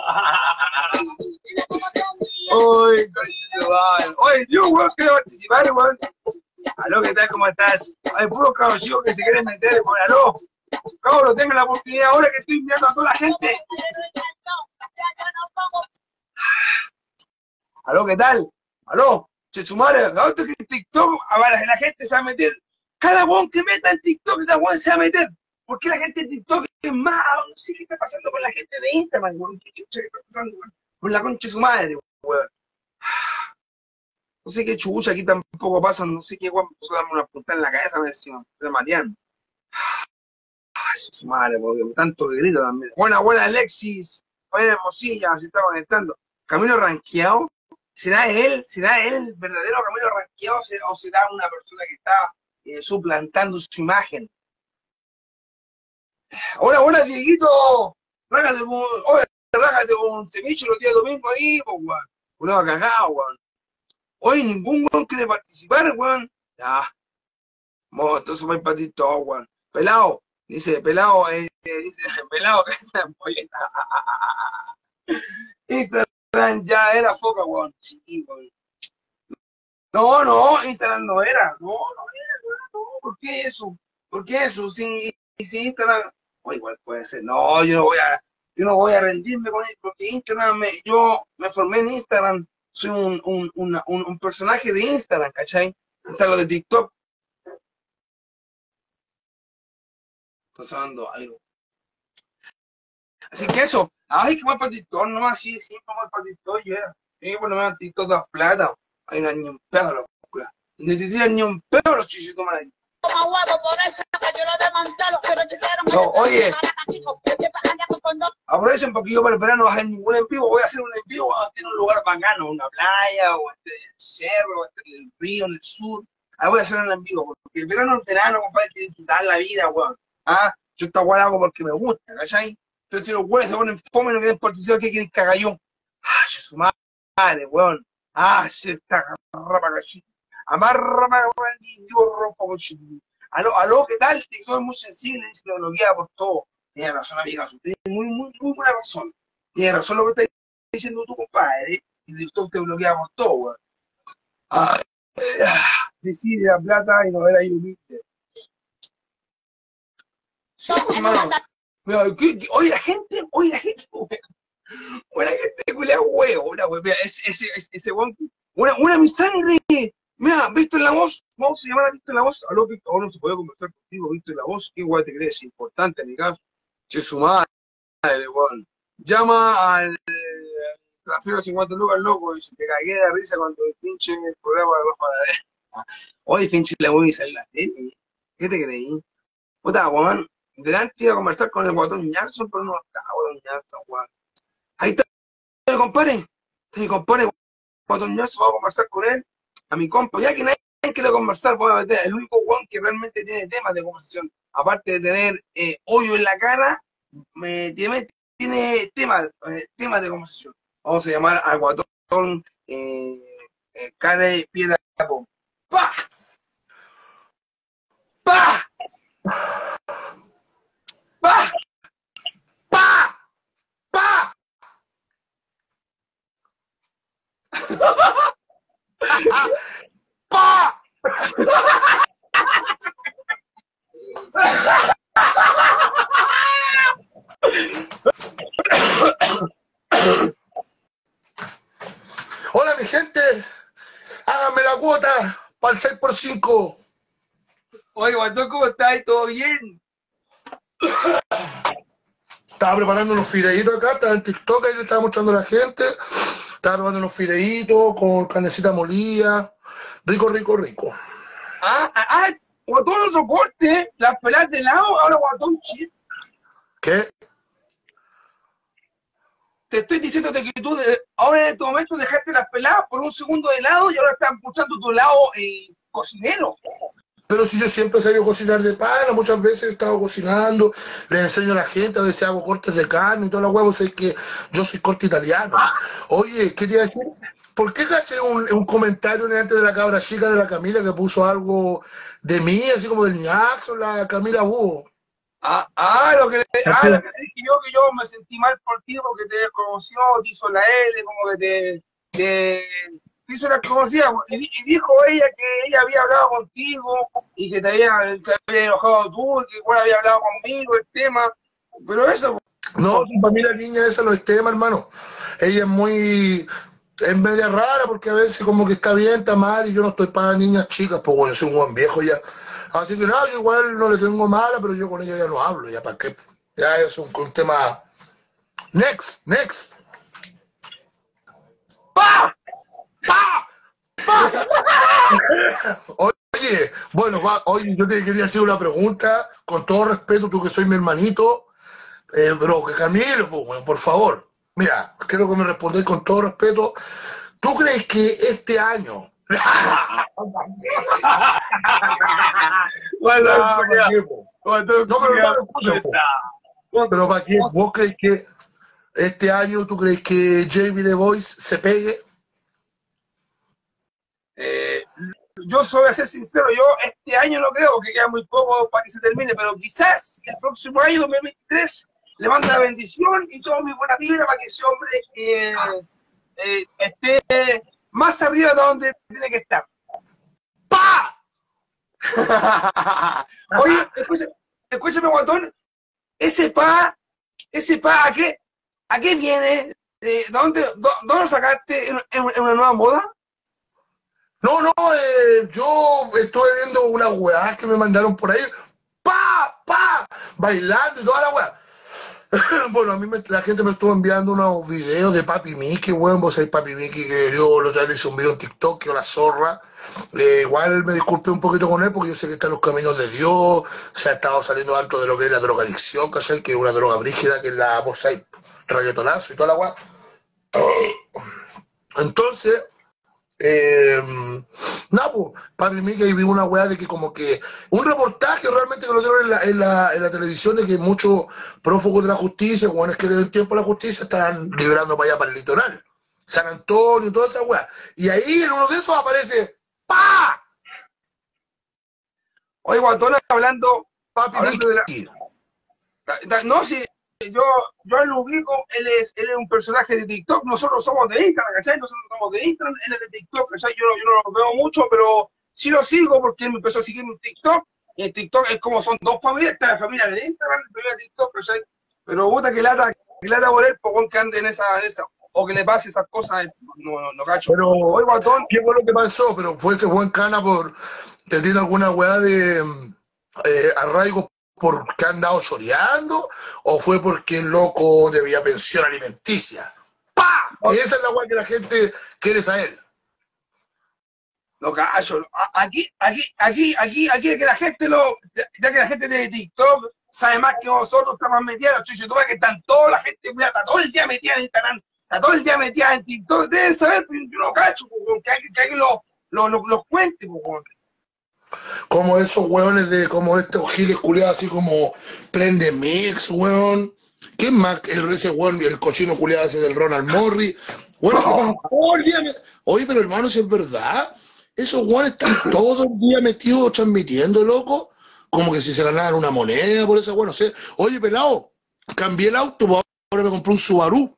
S1: Oye, yo, weón, quiero participar, weón. Aló, ¿qué tal? ¿Cómo estás? Hay puros cabros chicos que se quieren meter con aló. Cabros, tengan la oportunidad ahora que estoy mirando a toda la gente. Aló, ¿qué tal? Aló, Chechumare, ahora que en TikTok, ahora la gente se va a meter. Cada weón que meta en TikTok, esa weón se va a meter. ¿Por qué la gente de TikTok es más? No sé qué está pasando con la gente de Instagram, weón. ¿Qué chucha está pasando, weón? Con la concha de su madre, weón. No sé qué chucha aquí tampoco pasa, no sé qué weón puso a darme una puntada en la cabeza, me decía, de Mariano. Ay, su madre, weón, tanto que grita también. Buena, Alexis. Buena Hermosilla, se está conectando. Camilo Ranqueado. ¿Será él el verdadero Camilo Ranqueado o será una persona que está suplantando su imagen? Hola, Dieguito. Rágate, rájate con un ceviche los días domingos ahí, pues, weón. Uno cagado, weón. Hoy ningún weón quiere participar, weón. Ya. Entonces voy para ti todo, weón. Pelado, dice, pelado, dice, pelado, que esa ampolleta. Instagram ya era foca, weón. Sí, weón. No, Instagram no era. No era, weón. No, ¿por qué eso? ¿Por qué eso? Si Instagram. O igual puede ser. No, yo no voy a rendirme con esto, porque Instagram, yo me formé en Instagram. Soy un personaje de Instagram, ¿cachai? Está lo de TikTok. Está sonando algo. Así que eso, ay, que voy para TikTok nomás, sí, siempre voy para TikTok, ya. Sí, por lo menos TikTok da plata. Ay, no, ni un pedo, la película. Ni te tiran ni un pedo los chichitos, man. No, oye, aprovechen porque yo para el verano no voy a hacer ningún en vivo, voy a hacer un en vivo, voy a hacer un lugar bacano, una playa, o en el cerro, o en el río, en el sur. Ahí voy a hacer un en vivo, porque el verano es verano, compadre, hay que disfrutar la vida, weón. Ah, yo esta weá hago porque me gusta, ¿cachai? Pero si los weones se ponen fome y no quieren participar, ¿qué quieren que haga yo? Ah, su madre, weón. Ah, se está rapa cachita. Amarra para yo ropa cochito. Aló, ¿qué tal? TikTok es muy sensible, dice que lo guía por todo. Tiene razón, amiga, usted tiene muy buena razón. Tiene razón lo que está diciendo tu compadre. Y TikTok te bloquea por todo, weón. Ah, decide la plata y no ver ahí humilde. Sí, hermano. Oye, la gente, weón. Oye, la gente culea huevo, mira, ese weón, una mi sangre. Mira, Víctor La Voz, vamos a llamar a Víctor La Voz. Aló, Víctor, ahora no se puede conversar contigo, Víctor La Voz. ¿Qué guay te crees? Importante en mi caso. Che, su madre, weón. Llama al transfiero 50 lucas, loco, y se te cagué de risa cuando pinche el programa de Rafa Ladera. Oye, pinche la voy a salir la tele. ¿Qué te creí? Puta, weón. Delante iba a conversar con el guatón Jackson, pero no está, guatón Jackson, weón. Ahí está, compadre. Guatón Jackson, vamos a conversar con él. A mi compa, ya que nadie quiere conversar, voy a meter el único weón que realmente tiene temas de conversación, aparte de tener hoyo en la cara, tiene temas de conversación. Vamos a llamar al guatón cara de piedra. ¡Pa! ¡Pa! ¡Pa! ¡Pa! ¡Pa! ¡Pa!
S8: Hola mi gente, háganme la cuota para el 6x5.
S1: Oye, guatón, ¿cómo estás? ¿Todo bien?
S8: Estaba preparando unos fideitos acá, estaba en TikTok, ahí le estaba mostrando a la gente. Estaba preparando unos fideitos con carnecita molida. Rico.
S1: Guatón otro corte, las peladas de lado, ahora guatón chip.
S8: ¿Qué?
S1: Te estoy diciendo que tú ahora en este momento dejaste las peladas por un segundo de lado y ahora estás mostrando tu lado cocinero.
S8: Pero si yo siempre he sabido cocinar de pana, muchas veces he estado cocinando, les enseño a la gente, a veces hago cortes de carne y todos los huevos, sé que yo soy corte italiano. Oye, ¿qué te iba a decir? ¿Por qué caché un comentario antes de la cabra chica de la Camila que puso algo de mí, así como del ñazo, la Camila Búho?
S1: Lo que le dije yo, que yo me sentí mal por ti porque te desconoció, te hizo la L, como que te hizo la conocida, y dijo ella que ella había hablado contigo y que te había enojado tú, y que igual había hablado conmigo el tema, pero eso...
S8: No, para mí la niña esa no es tema, hermano. Ella es media rara porque a veces como que está bien, está mal, y yo no estoy para niñas chicas, pues bueno, yo soy un buen viejo ya. Así que nada, yo igual no le tengo mala, pero yo con ella ya no hablo, ya para qué. Ya es un tema... Next.
S1: ¡Pa! ¡Pa! ¡Pa!
S8: Oye, bueno, oye, yo te quería hacer una pregunta, con todo respeto, tú que soy mi hermanito, bro, que Camilo, pues, bueno, por favor. Mira, quiero que me respondáis con todo respeto. ¿Tú crees que este año... Pero ¿para qué? ¿Vos crees que ¿Este año tú crees que Jamie The Voice se pegue?
S1: Yo soy a ser sincero, yo este año no creo, porque queda muy poco para que se termine, pero quizás el próximo año, 2023, le mando la bendición y toda mi buena vibra para que ese hombre esté más arriba de donde tiene que estar. ¡Pa! Oye, escúchame, guatón, ese pa, ¿a qué viene? ¿Dónde lo sacaste? ¿En una nueva moda?
S8: No, yo estuve viendo unas weas que me mandaron por ahí, bailando y toda la wea. Bueno, a mí la gente me estuvo enviando unos videos de Papi Miki, weón, vos sabés Papi Miki, que yo lo le hice un video en TikTok, que la zorra. Igual me disculpé un poquito con él, porque yo sé que está en los caminos de Dios, se ha estado saliendo alto de lo que es la drogadicción, ¿cachai? Que es una droga brígida, que es la, vos sabés, reggaetonazo y toda la wea. Entonces... nada, pues, Papi Miki, y vi una weá de que como que un reportaje realmente que lo dieron en la televisión, de que muchos prófugos de la justicia, weones que deben tiempo a la justicia, están liberando para allá, para el litoral, San Antonio, toda esa weá. Y ahí en uno de esos aparece ¡pa!
S1: Oye, guatón, hablando
S8: Papi Miki.
S1: No, si yo lo ubico, él es un personaje de TikTok, nosotros somos de Instagram, ¿cachai? Nosotros somos de Instagram, él es de TikTok, ¿cachai? Yo no lo veo mucho, pero sí lo sigo porque él me empezó a seguir en TikTok, y en TikTok es como son dos familias, está la familia de Instagram, la familia de TikTok, ¿cachai? Pero puta que lata por él, por que ande en esa, o que le pase esas cosas, no cacho.
S8: Pero,
S1: oye, guatón,
S8: ¿qué fue lo que pasó? Pero fue ese buen cana por, ¿te tiene alguna weá de arraigo porque han andado choreando, o fue porque el loco debía pensión alimenticia? ¡Pah! Y esa es la weá que la gente quiere saber.
S1: No cacho, aquí que la gente ya que la gente de TikTok sabe más que nosotros, estamos metidos, que están toda la gente, mira, está todo el día metida en Instagram, está todo el día metida en TikTok, deben saber, yo no cacho, que alguien los cuente,
S8: Como esos weones de, como estos giles culiados, así como Prende Mix, weón. ¿Quién más? Ese weón, el cochino culiado ese del Ronald Morri. Bueno, que pasan todo el día. Oye, pero hermano, si es verdad, esos weones están todo el día metidos transmitiendo, loco. Como que si se ganaran una moneda por esa weón, no sé. Oye, pelado, cambié el auto, pues ahora me compré un Subaru.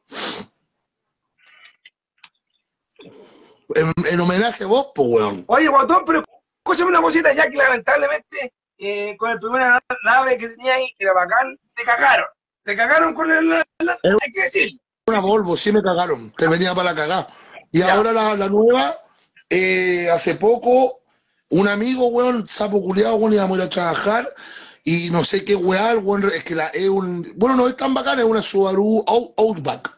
S8: En homenaje a vos, pues weón.
S1: Oye, guatón, pero escúchame una cosita, ya que lamentablemente con el primer nave que tenía ahí, que era bacán, te cagaron con hay que decir.
S8: Una Volvo, sí me cagaron, te venía para la cagada. Y ya. Ahora la nueva, hace poco, un amigo, weón, sapo culiado, weón, íbamos a ir a trabajar, y no sé qué weá, weón, es que es un, bueno, no es tan bacana, es una Subaru Outback.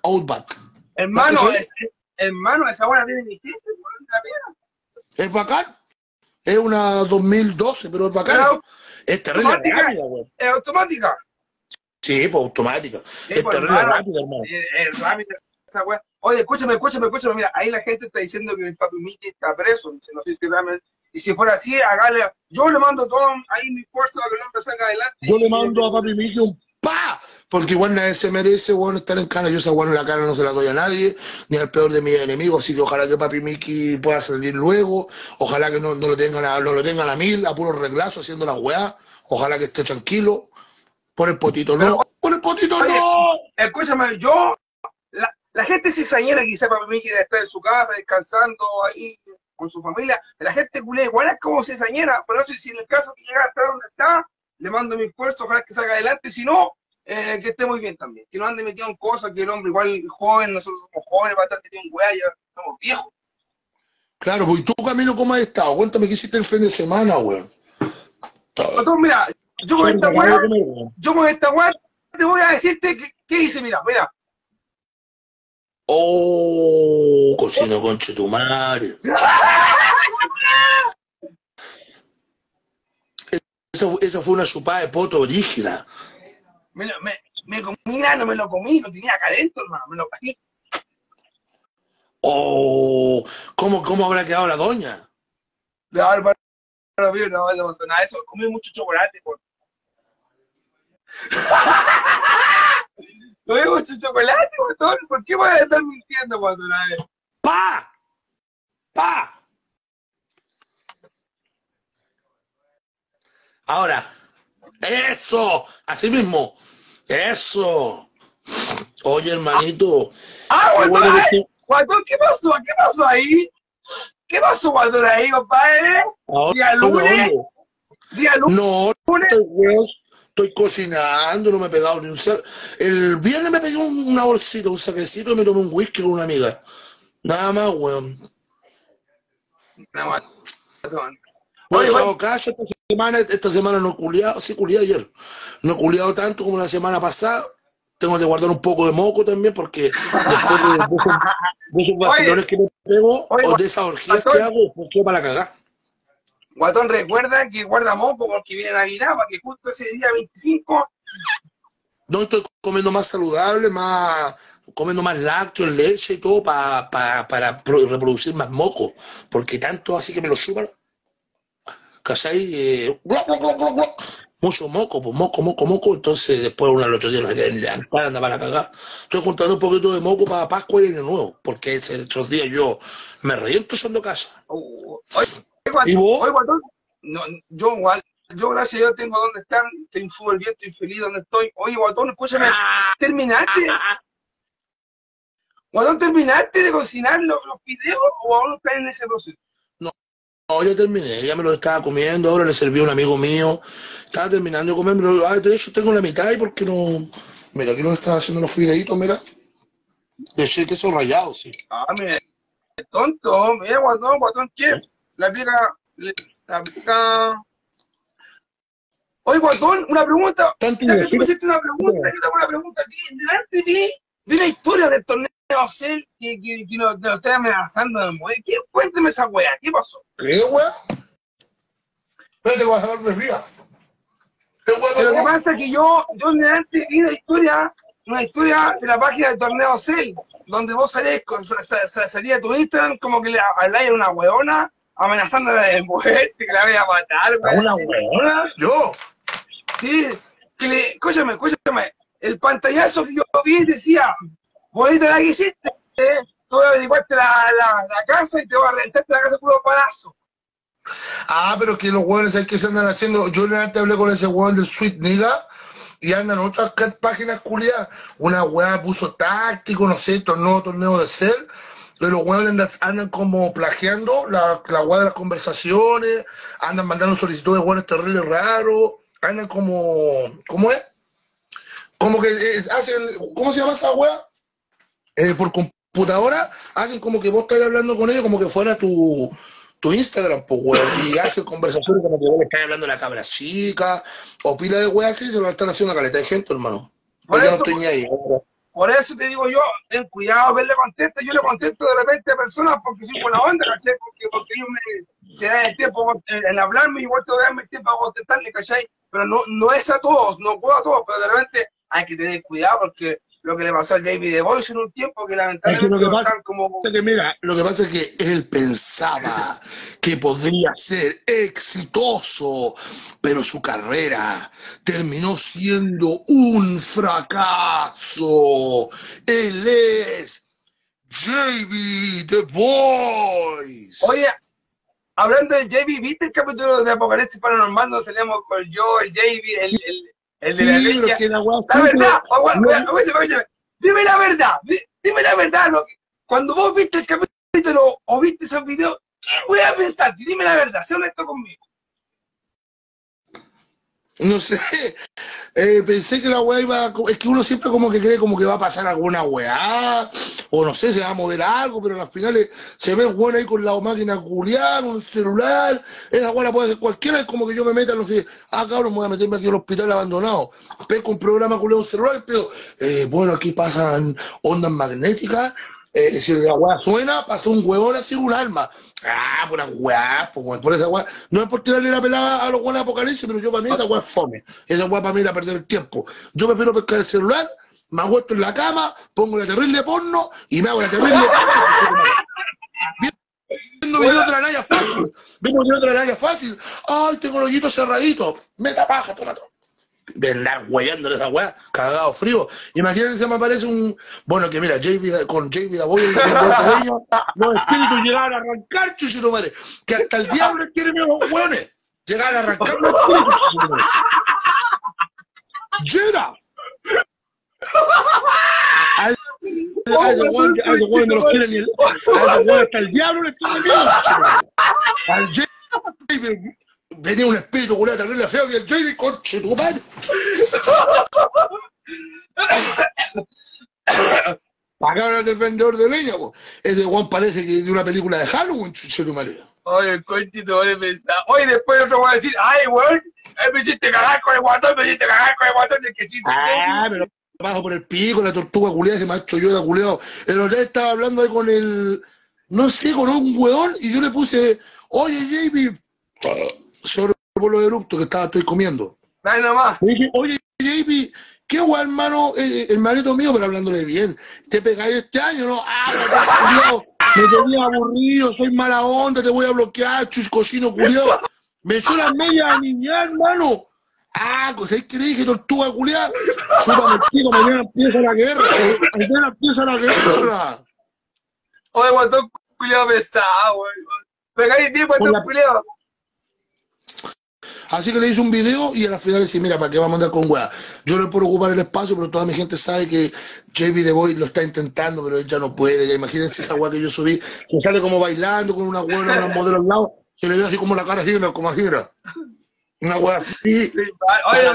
S1: Hermano, esa buena tiene mi gente, weón, la mía.
S8: Es bacán. Es una 2012, pero es bacana.
S1: Pero,
S8: es terrible rápida, güey.
S1: ¿Es automática?
S8: Sí, pues automática.
S1: Sí,
S8: es terrible rápida, hermano.
S1: Es rápida esa weá. Oye, escúchame, mira, ahí la gente está diciendo que el Papi Miki está preso, no sé si realmente, y si fuera así, hágale, yo le mando todo ahí mi fuerza para que el hombre salga adelante.
S8: Yo le mando a Papi Miki un ¡pa! Porque igual nadie se merece, bueno, estar en cana. Yo esa weón en la cara no se la doy a nadie, ni al peor de mis enemigos. Así que ojalá que Papi Miki pueda salir luego. Ojalá que no lo tengan a mil, a puro reglazo, haciendo la weá. Ojalá que esté tranquilo. Por el potito no. Por el potito no.
S1: Escúchame, la gente cizañera, quizá Papi Miki debe estar en su casa, descansando ahí con su familia. La gente culé igual es como cizañera. Por eso, si en el caso que llega hasta donde está, le mando mi esfuerzo, ojalá que salga adelante. Si no, que esté muy bien también. Que no ande metido en cosas, que el hombre igual joven, nosotros somos jóvenes, va a estar metido en weá, ya somos viejos.
S8: Claro, pues, ¿y tú, Camilo, cómo has estado? Cuéntame qué hiciste el fin de semana, weón.
S1: Entonces, mira, yo con esta weá te voy a decirte qué hice, mira.
S8: Oh, cochino conche tu madre. Esa fue una chupada de poto rígida.
S1: Me comí, no me lo comí, lo tenía acá adentro, hermano, me lo cogí.
S8: Oh, ¿cómo habrá quedado la doña?
S1: No pasó nada, eso, comí mucho chocolate, por. Lo digo chocolate, guatón. ¿Por qué voy a estar mintiendo, guatón? A ver.
S8: ¡Pa! ¡Pa! Ahora, eso, así mismo, eso. Oye, hermanito,
S1: ¡Ah,
S8: qué
S1: guatón!
S8: bueno que
S1: Ay,
S8: tú...
S1: guatón, ¿qué pasó? ¿Qué pasó ahí? ¿Qué pasó, guatón, ahí, compadre? Día
S8: ¿Ahora
S1: lunes,
S8: dónde?
S1: día lunes.
S8: No, estoy cocinando, no me he pegado ni un saco. El viernes me pegué una bolsita, un saquecito y me tomé un whisky con una amiga. Nada más, weón.
S1: No, guatón.
S8: No he
S1: Oye,
S8: echado cacho esta semana no he culiado, sí culié ayer. No he culiado tanto como la semana pasada. Tengo que guardar un poco de moco también porque después de esos vacilones que me pego o de esas orgías que hago, pues quedo para la cagada.
S1: guatón, recuerda que guarda moco porque viene Navidad, para que justo ese día 25...
S8: No estoy comiendo más saludable, comiendo más lácteos, leche y todo para reproducir más moco. Porque tanto así que me lo suban. ¿Cachai? Mucho moco, pues moco. Entonces después uno al otro día no se levantar, anda para cagar. Estoy juntando un poquito de moco para Pascua y Año Nuevo. Porque esos días yo me reviento usando casa. ¿Y vos?
S1: Oye, guatón, no, yo igual, yo gracias a Dios tengo donde estar, estoy súper bien, estoy feliz donde estoy. Oye, guatón, escúchame, ¿terminaste? Guatón, ¿terminaste de cocinar los fideos o aún estás en ese proceso?
S8: No, ya terminé, ya me lo estaba comiendo, ahora le serví a un amigo mío, estaba terminando de comerme, de hecho tengo la mitad y porque no, mira, aquí nos están haciendo los fideitos, mira, de queso rallado, sí.
S1: Ah, mira, tonto, mira, guatón, ¿qué? La pica... Oye, guatón, una pregunta, ya que tú me hiciste una pregunta, yo tengo una pregunta aquí, delante vi la historia del torneo Cell que nos está amenazando de mover. Cuénteme esa wea, ¿qué pasó?
S8: ¿Qué wea? Espérate, voy a saber de fría.
S1: Pero lo que pasa es que yo antes vi una historia de la página del torneo Cell, donde vos salía tu Instagram como que le habláis a una weona, amenazándola de muerte, que la voy a matar,
S8: weón. ¿A una weona? ¿Yo?
S1: Sí, escúchame, el pantallazo que yo vi decía, bonita la que hiciste, tú averiguaste la casa y te voy a rentarte la casa puro palazo.
S8: Ah, pero que los hueones hay que se andan haciendo. Yo antes hablé con ese hueón del Sweet Nigga y andan otras páginas culiadas. Una hueá puso táctico, no sé, torneo de Cell. Y los hueones andan como plagiando la hueá de las conversaciones, andan mandando solicitudes de hueones terribles raros, andan como. ¿Cómo es? Como que hacen. ¿Cómo se llama esa hueá? Por computadora, hacen como que vos estás hablando con ellos como que fuera tu Instagram, pues, weón, y hacen conversaciones como que vos le estás hablando a la cabra chica, o pila de weas así, se lo están haciendo a caleta de gente, hermano. Por eso, no ahí,
S1: por eso te digo yo, ten cuidado, verle contesta, yo le contesto de repente a personas porque soy buena onda, ¿cachai? Porque ellos se dan el tiempo en hablarme y igual te voy a darme el tiempo a contestarle, ¿cachai? Pero no es a todos, no puedo a todos, pero de repente hay que tener cuidado porque lo que le pasó al David de Voice en un tiempo que lamentablemente
S8: lo que pasa es que él pensaba que podría ser exitoso, pero su carrera terminó siendo un fracaso. Él es JB The Voice.
S1: Oye, hablando de JB, ¿viste el capítulo de Apocalipsis Paranormal donde salíamos con yo, el JB, el de la leña? La verdad, escúchame, dime la verdad, cuando vos viste el capítulo o viste esos videos, ¿qué voy a pensar? Dime la verdad, sé honesto conmigo.
S8: No sé, pensé que la weá iba, es que uno siempre como que cree como que va a pasar alguna weá, o no sé, se va a mover algo, pero al final se ve el weón ahí con la máquina culiada, con el celular, esa weá la puede hacer cualquiera, es como que yo me meta, no sé, cabrón, me voy a meterme aquí al hospital abandonado, pesco un programa culiado en celular, pero bueno, aquí pasan ondas magnéticas, si la weá suena, pasa un huevón así, un alma. Ah, por weá, por esa weá. No es por tirarle la pelada a los weones de Apocalipsis, pero yo para mí esa weá es fome. Esa weá para mí era perder el tiempo. Yo prefiero pescar el celular, me acuesto en la cama, pongo la terrible porno y me hago la terrible viendo videos de la Naya fácil. Viendo videos de la Naya fácil. Ay, tengo el hoyito cerradito. Meta paja, toma todo. de andar hueándole esa weá, cagado frío. Imagínense, se me aparece un, bueno, que mira, con JB Daboy, el vendedor de los espíritus llegaban a arrancar, chuchito madre, que hasta el diablo quiere ver los hueones, llegaban a arrancar los espíritus, chuchito madre. ¡Yera! A ese weón no los quiere ni el, a ese weón hasta el diablo le tiene miedo, chuchito madre. Al JB venía un espíritu culiado terrible feo y el JB, conche tu madre. Pagaron del vendedor de leña, po. Ese Juan parece que de una película de Halloween, chuche tu madre.
S1: Oye, el conchito, oye, oye, después otro va a decir, ay, weón, me hiciste cagar con el guatón, me hiciste cagar con el guatón del que hiciste.
S8: Ah, pero bajo por el pico, la tortuga culiada, ese macho yo de culiado. El otro día estaba hablando ahí con el, no sé, con un weón, y yo le puse, oye, JB, sobre por los eructos que estoy comiendo.
S1: Dale nomás.
S8: Le dije, oye, JB, ¿qué guay, hermano? Hermanito mío, pero hablándole bien. ¿Te pegáis este año, no? Ah, me tenía aburrido, soy mala onda, te voy a bloquear, cochino culiado. Me echó las medias a niñar, hermano. Ah, ¿sabes qué le dije, tortuga culiada? Chúpame el pico, mañana empieza la guerra. Mañana empieza la guerra.
S1: Oye, guatón culiado pesado, weón. Pegáis bien, guatón culiado.
S8: Así que le hice un video y a la final le dije, mira, ¿para qué vamos a andar con weá? Yo no puedo ocupar el espacio, pero toda mi gente sabe que JB Daboy lo está intentando, pero él ya no puede. Ya imagínense esa weá que yo subí, que sale como bailando con una weá, unos modelos al lado, se le ve así como la cara así, como así, una weá así.
S1: Oye,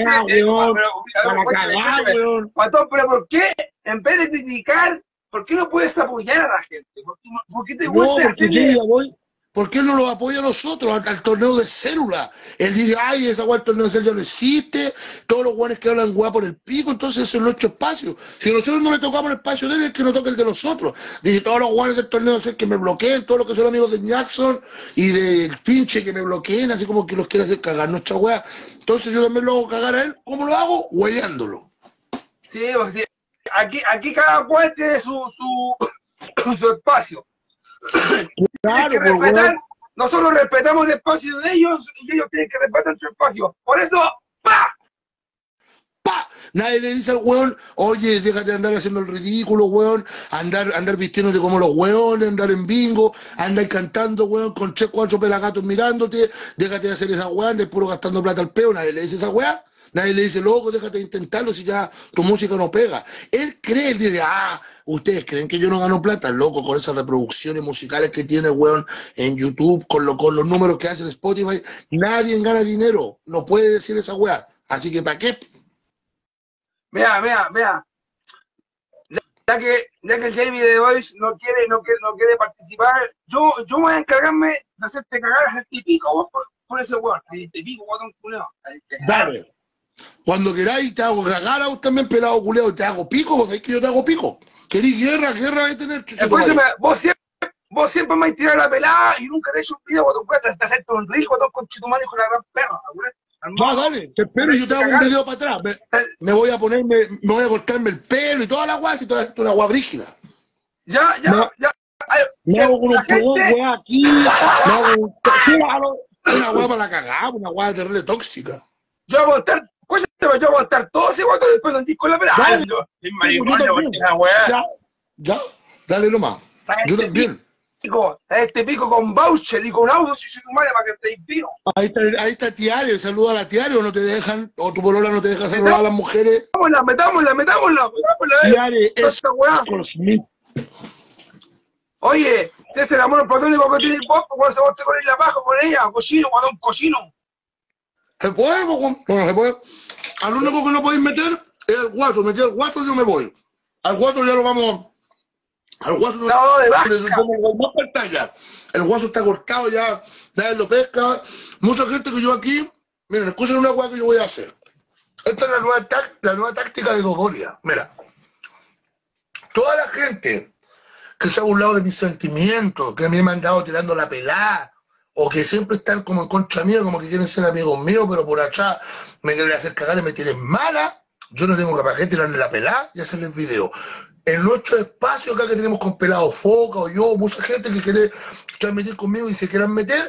S1: Guatón, pero ¿por qué, en vez de criticar, por qué no puedes apoyar a la gente? ¿Por qué te gusta hacerle?
S8: ¿Por qué no lo apoya a nosotros, al torneo de célula? Él dice, ay, esa weá, el torneo de célula no existe, todos los guanes que hablan weá por el pico, entonces eso es nuestro espacio. Si nosotros no le tocamos el espacio de él, es que no toque el de nosotros. Dice, todos los guanes del torneo de célula que me bloqueen, todos los que son amigos de Jackson y del pinche que me bloqueen, así como que los quiere hacer cagar nuestra weá. Entonces yo también lo hago cagar a él, ¿cómo lo hago? Huellándolo.
S1: Sí, pues sí. Aquí cada cual tiene su espacio.
S8: Claro,
S1: que respetar, nosotros respetamos el espacio de ellos y ellos tienen que respetar nuestro espacio. Por eso, ¡pa!
S8: ¡Pa! Nadie le dice al weón, oye, déjate de andar haciendo el ridículo, weón, andar vistiéndote como los weones, andar en bingo, andar cantando, weón, con 3, 4 pelagatos mirándote, déjate de hacer esa weón, de puro gastando plata al peo, nadie le dice esa weá. Nadie le dice, loco, déjate de intentarlo si ya tu música no pega. Él cree, él dice, ustedes creen que yo no gano plata, loco, con esas reproducciones musicales que tiene, weón, en YouTube, con los números que hace en Spotify, nadie gana dinero, no puede decir esa weá. Así que, ¿para qué?
S1: Vea. Ya que el JB Daboy no quiere participar, yo voy a encargarme de hacerte cagar, hacerte pico vos por ese weón. Hacerte pico, guatón culeo.
S8: Dale. Cuando queráis te hago cagar a vos también, pelado culeo, te hago pico, vos sabés que yo te hago pico. Querís guerra de tener chucho.
S1: Vos siempre me has tirado la pelada y nunca te he hecho un video, guatón culeo, te hacerte un reel, guatón con chitumán y con la gran perra,
S8: no, dale, te espero y yo te hago un video para atrás. Me voy a cortarme el pelo y toda la guay, y toda esto una guay brígida.
S1: Ya.
S8: Me hago con un pulón, weá, aquí. Me hago una guay para la cagada, una guay terrible tóxica.
S1: Yo voy a aguantar todo ese guato después del disco de la pelada.
S8: Ya, dale nomás. Yo también.
S1: Este pico con voucher y con audio si tu madre para que estéis vivos.
S8: Ahí está Tiario, saluda a la Tiario, no te dejan, o tu polola no te deja saludar a las mujeres.
S1: Metámosla.
S8: Tiario es Smith.
S1: Oye, si es el amor platónico que tiene el pop, cuando se vos te pones la paja con ella, cochino, guatón cochino.
S8: ¿Se puede? No, se puede. Al único que no podéis meter es el guaso. Metí el guaso y yo me voy. Al guaso ya lo vamos. Al guaso no
S1: de baja.
S8: No pantalla. El guaso está cortado ya. Nadie lo pesca. Mucha gente que yo aquí. Miren, escuchen una guay que yo voy a hacer. Esta es la nueva táctica de Dodoria. Mira. Toda la gente que se ha burlado de mis sentimientos, que a mí me han dado tirando la pelada, o que siempre están como en contra mía, como que quieren ser amigos míos, pero por allá me quieren hacer cagar y me tienen mala. Yo no tengo capacidad de tirarle la pelada y hacerle el video. En nuestro espacio acá que tenemos con Pelado Foca o yo, mucha gente que quiere transmitir conmigo y se quieran meter,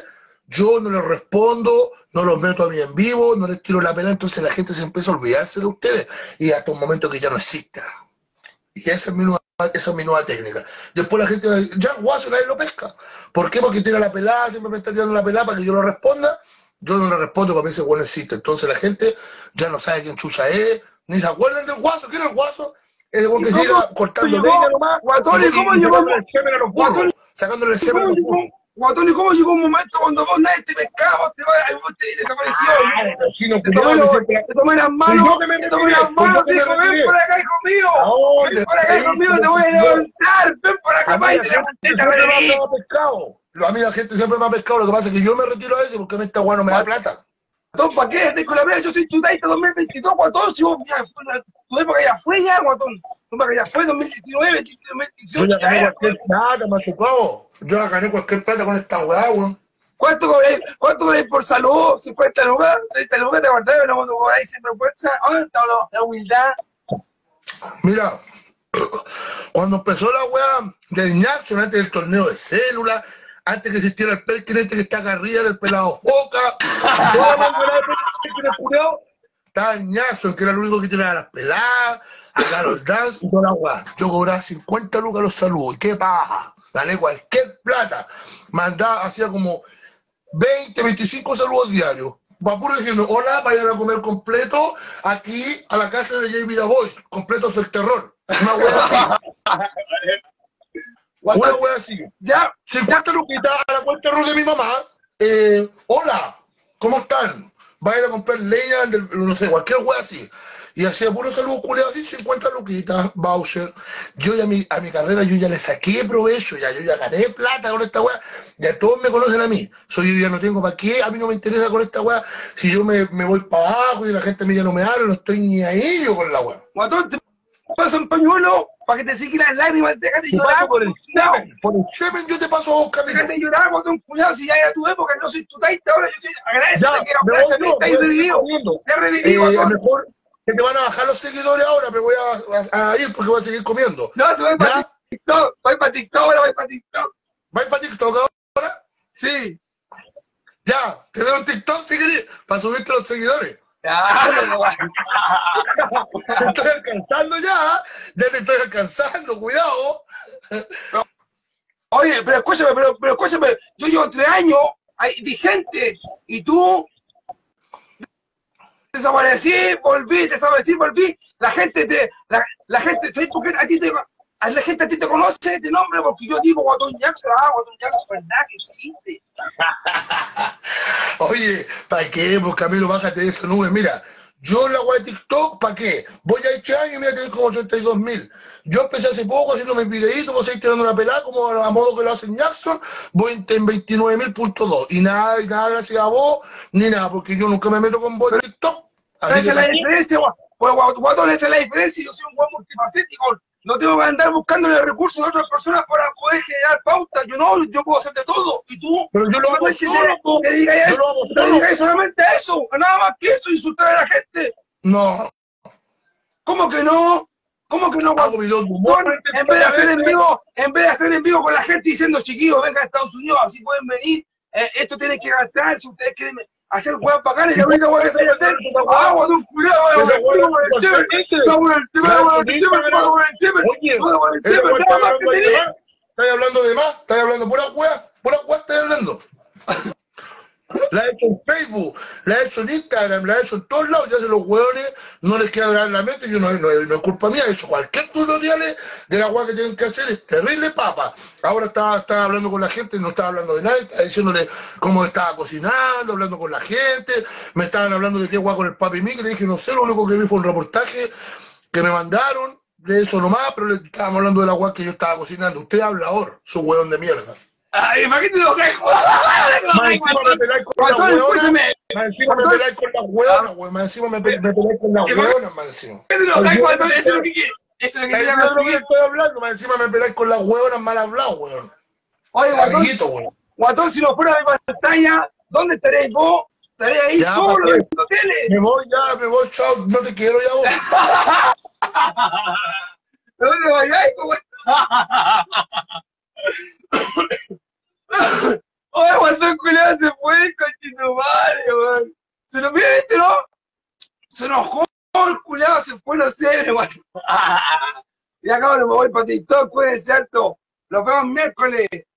S8: yo no les respondo, no los meto a mí en vivo, no les tiro la pelea, entonces la gente se empieza a olvidarse de ustedes y hasta un momento que ya no existen. Y esa es mi nueva técnica. Después la gente va a decir, ya, Guaso, nadie lo pesca. ¿Por qué? Porque tira la pelada, siempre me está tirando la pelada para que yo lo responda. Yo no le respondo, para mí ese bueno existe. Entonces la gente ya no sabe quién chucha es, ni se acuerdan del Guaso. ¿Quién es el Guaso? Es el que sigue cortando leña nomás.
S1: Guatón, ¿y cómo llegó?
S8: Sacándole el semen a los burros.
S1: Guatón, ¿y cómo llegó un momento cuando vos nadie te pescaba, vos te desapareció? Te tomé las manos, dijo, ven por acá, hijo mío. Ven por acá, hijo mío, te voy a levantar. Ven por acá, pa, y te levanté, te reí.
S8: A mí la gente siempre me ha pescado, lo que pasa es que yo me retiro a veces porque a mí esta weá no me da plata.
S1: Guatón, ¿para qué? Estoy con la plata, yo soy tu taita 2022, Guatón, si vos ya, tu época ya fue ya, Guatón. Tu época ya fue 2019, 2018.
S8: Yo ya gané cualquier plata, machucado. Yo ya gané cualquier plata con esta weá, weón.
S1: ¿Cuánto cobráis por salud? 50 lucas, 30 lucas, te acordás, pero cuando cobráis siempre fuerza, ¿dónde está la humildad?
S8: Mira, cuando empezó la weá del Jackson, antes del torneo de células, antes que existiera el Perkin, que está acá arriba del pelado Joca, estaba el Jackson, que era el único que tiraba las peladas, a Carol Dance y toda la weá. Yo cobraba 50 lucas los saludos, y qué paja, gané cualquier plata, mandaba, hacía como 20, 25 saludos diarios. Va puro diciendo, hola, vayan a comer completo aquí a la casa de JB The Voice, completos del terror. Una wea así. Una wea así.
S1: Ya,
S8: 50 luquitas a la cuenta de mi mamá. Hola, ¿cómo están? Vayan a comprar leña, no sé, cualquier wea así. Y hacía puro saludos culiados así, 50 luquitas, voucher. Yo ya a mi carrera yo ya le saqué provecho, yo ya gané plata con esta weá. Ya todos me conocen a mí. Yo ya no tengo para qué, a mí no me interesa con esta weá. Si yo me voy para abajo y la gente a mí ya no me habla, no estoy ni ahí yo con la weá.
S1: Guatón, te paso un pañuelo para que te sequen las lágrimas, déjate llorar.
S8: Por el semen yo te paso a vos, camino.
S1: Déjate llorar, Guatón, culiado, si ya era tu época, no soy tu taita, ahora yo estoy agradecido que gracias a mí te he revivido. Te he revivido,
S8: a lo mejor que te van a bajar los seguidores ahora, me voy a ir porque voy a seguir comiendo.
S1: No, se va para TikTok, voy para TikTok, ahora voy para TikTok.
S8: ¿Vais para TikTok ahora?
S1: Sí.
S8: Ya, te veo en TikTok, si querés, para subirte los seguidores. Te estoy alcanzando ya te estoy alcanzando, cuidado.
S1: Oye, pero escúchame, yo llevo 3 años vigente y tú desaparecí, volví. La gente ¿sabes por qué la gente a ti te conoce de nombre? Porque yo digo Guatón Jackson, Guatón Jackson, ¿verdad que existe?
S8: Oye, ¿para qué? Pues Camilo, bájate de esa nube. Mira, yo en la web de TikTok, ¿para qué? Voy a 8 años y mira, tengo como 82.000. Yo empecé hace poco haciendo mis videitos, vos ahí tirando una pelada, como a modo que lo hacen Jackson, voy en 29.000.2. Y nada gracias a vos, ni nada, porque yo nunca me meto con vos en TikTok.
S1: Esa es la diferencia, Guatón, esa es la diferencia. Yo soy un buen multifacético. No tengo que andar buscando los recursos de otras personas para poder generar pauta. Yo puedo hacer de todo. Y tú,
S8: pero yo lo hago solo,
S1: te digas solamente eso, nada más que eso, insultar a la gente.
S8: No.
S1: ¿Cómo que no?
S8: Hago videos de humor,
S1: en vez de hacer en vivo con la gente diciendo, chiquillos, vengan a Estados Unidos, así pueden venir, esto tienen que gastar, si ustedes quieren hacer huevas bacanas, y la única hueá que se hacer, Guatón, culiao,
S8: ¿Estás hablando de más? ¿Estás hablando pura hueá estás hablando? La he hecho en Facebook, la he hecho en Instagram, la he hecho en todos lados, ya se los hueones no les queda hablar la mente, yo no es culpa mía, he hecho cualquier tutorial de la hueá que tienen que hacer, es terrible papa. Ahora estaba hablando con la gente, no estaba hablando de nada, estaba diciéndole cómo estaba cocinando, hablando con la gente, me estaban hablando de qué hueá con el papi mí, que le dije, no sé, lo único que vi fue un reportaje que me mandaron, de eso nomás, pero le estábamos hablando de la hueá que yo estaba cocinando. Usted habla ahora, su hueón de mierda.
S1: Ay, ¿para qué te lo dejo?
S8: Más encima me peláis con las hueonas, más encima me peláis con las hueonas, güey, más encima me peláis con las hueonas, más encima.
S1: ¿Qué te lo dejo? Eso es lo que quiere. Eso es lo que
S8: quería estoy hablando, más encima me peláis con las hueonas mal habladas, weón.
S1: Oye, Guatón, si no fuera de pantalla, ¿dónde estaréis vos? Estaréis ahí
S8: ya,
S1: solo viendo tele.
S8: Me voy, chao, no te quiero ya vos.
S1: ¿Dónde vayáis, Oye, Guatón, el culiado se fue, conchetumare, weón. Se lo viste, ¿no? Se enojó, el culiado se fue, no sé, weón. Y acá me voy para TikTok, cuídense alto. Nos vemos miércoles.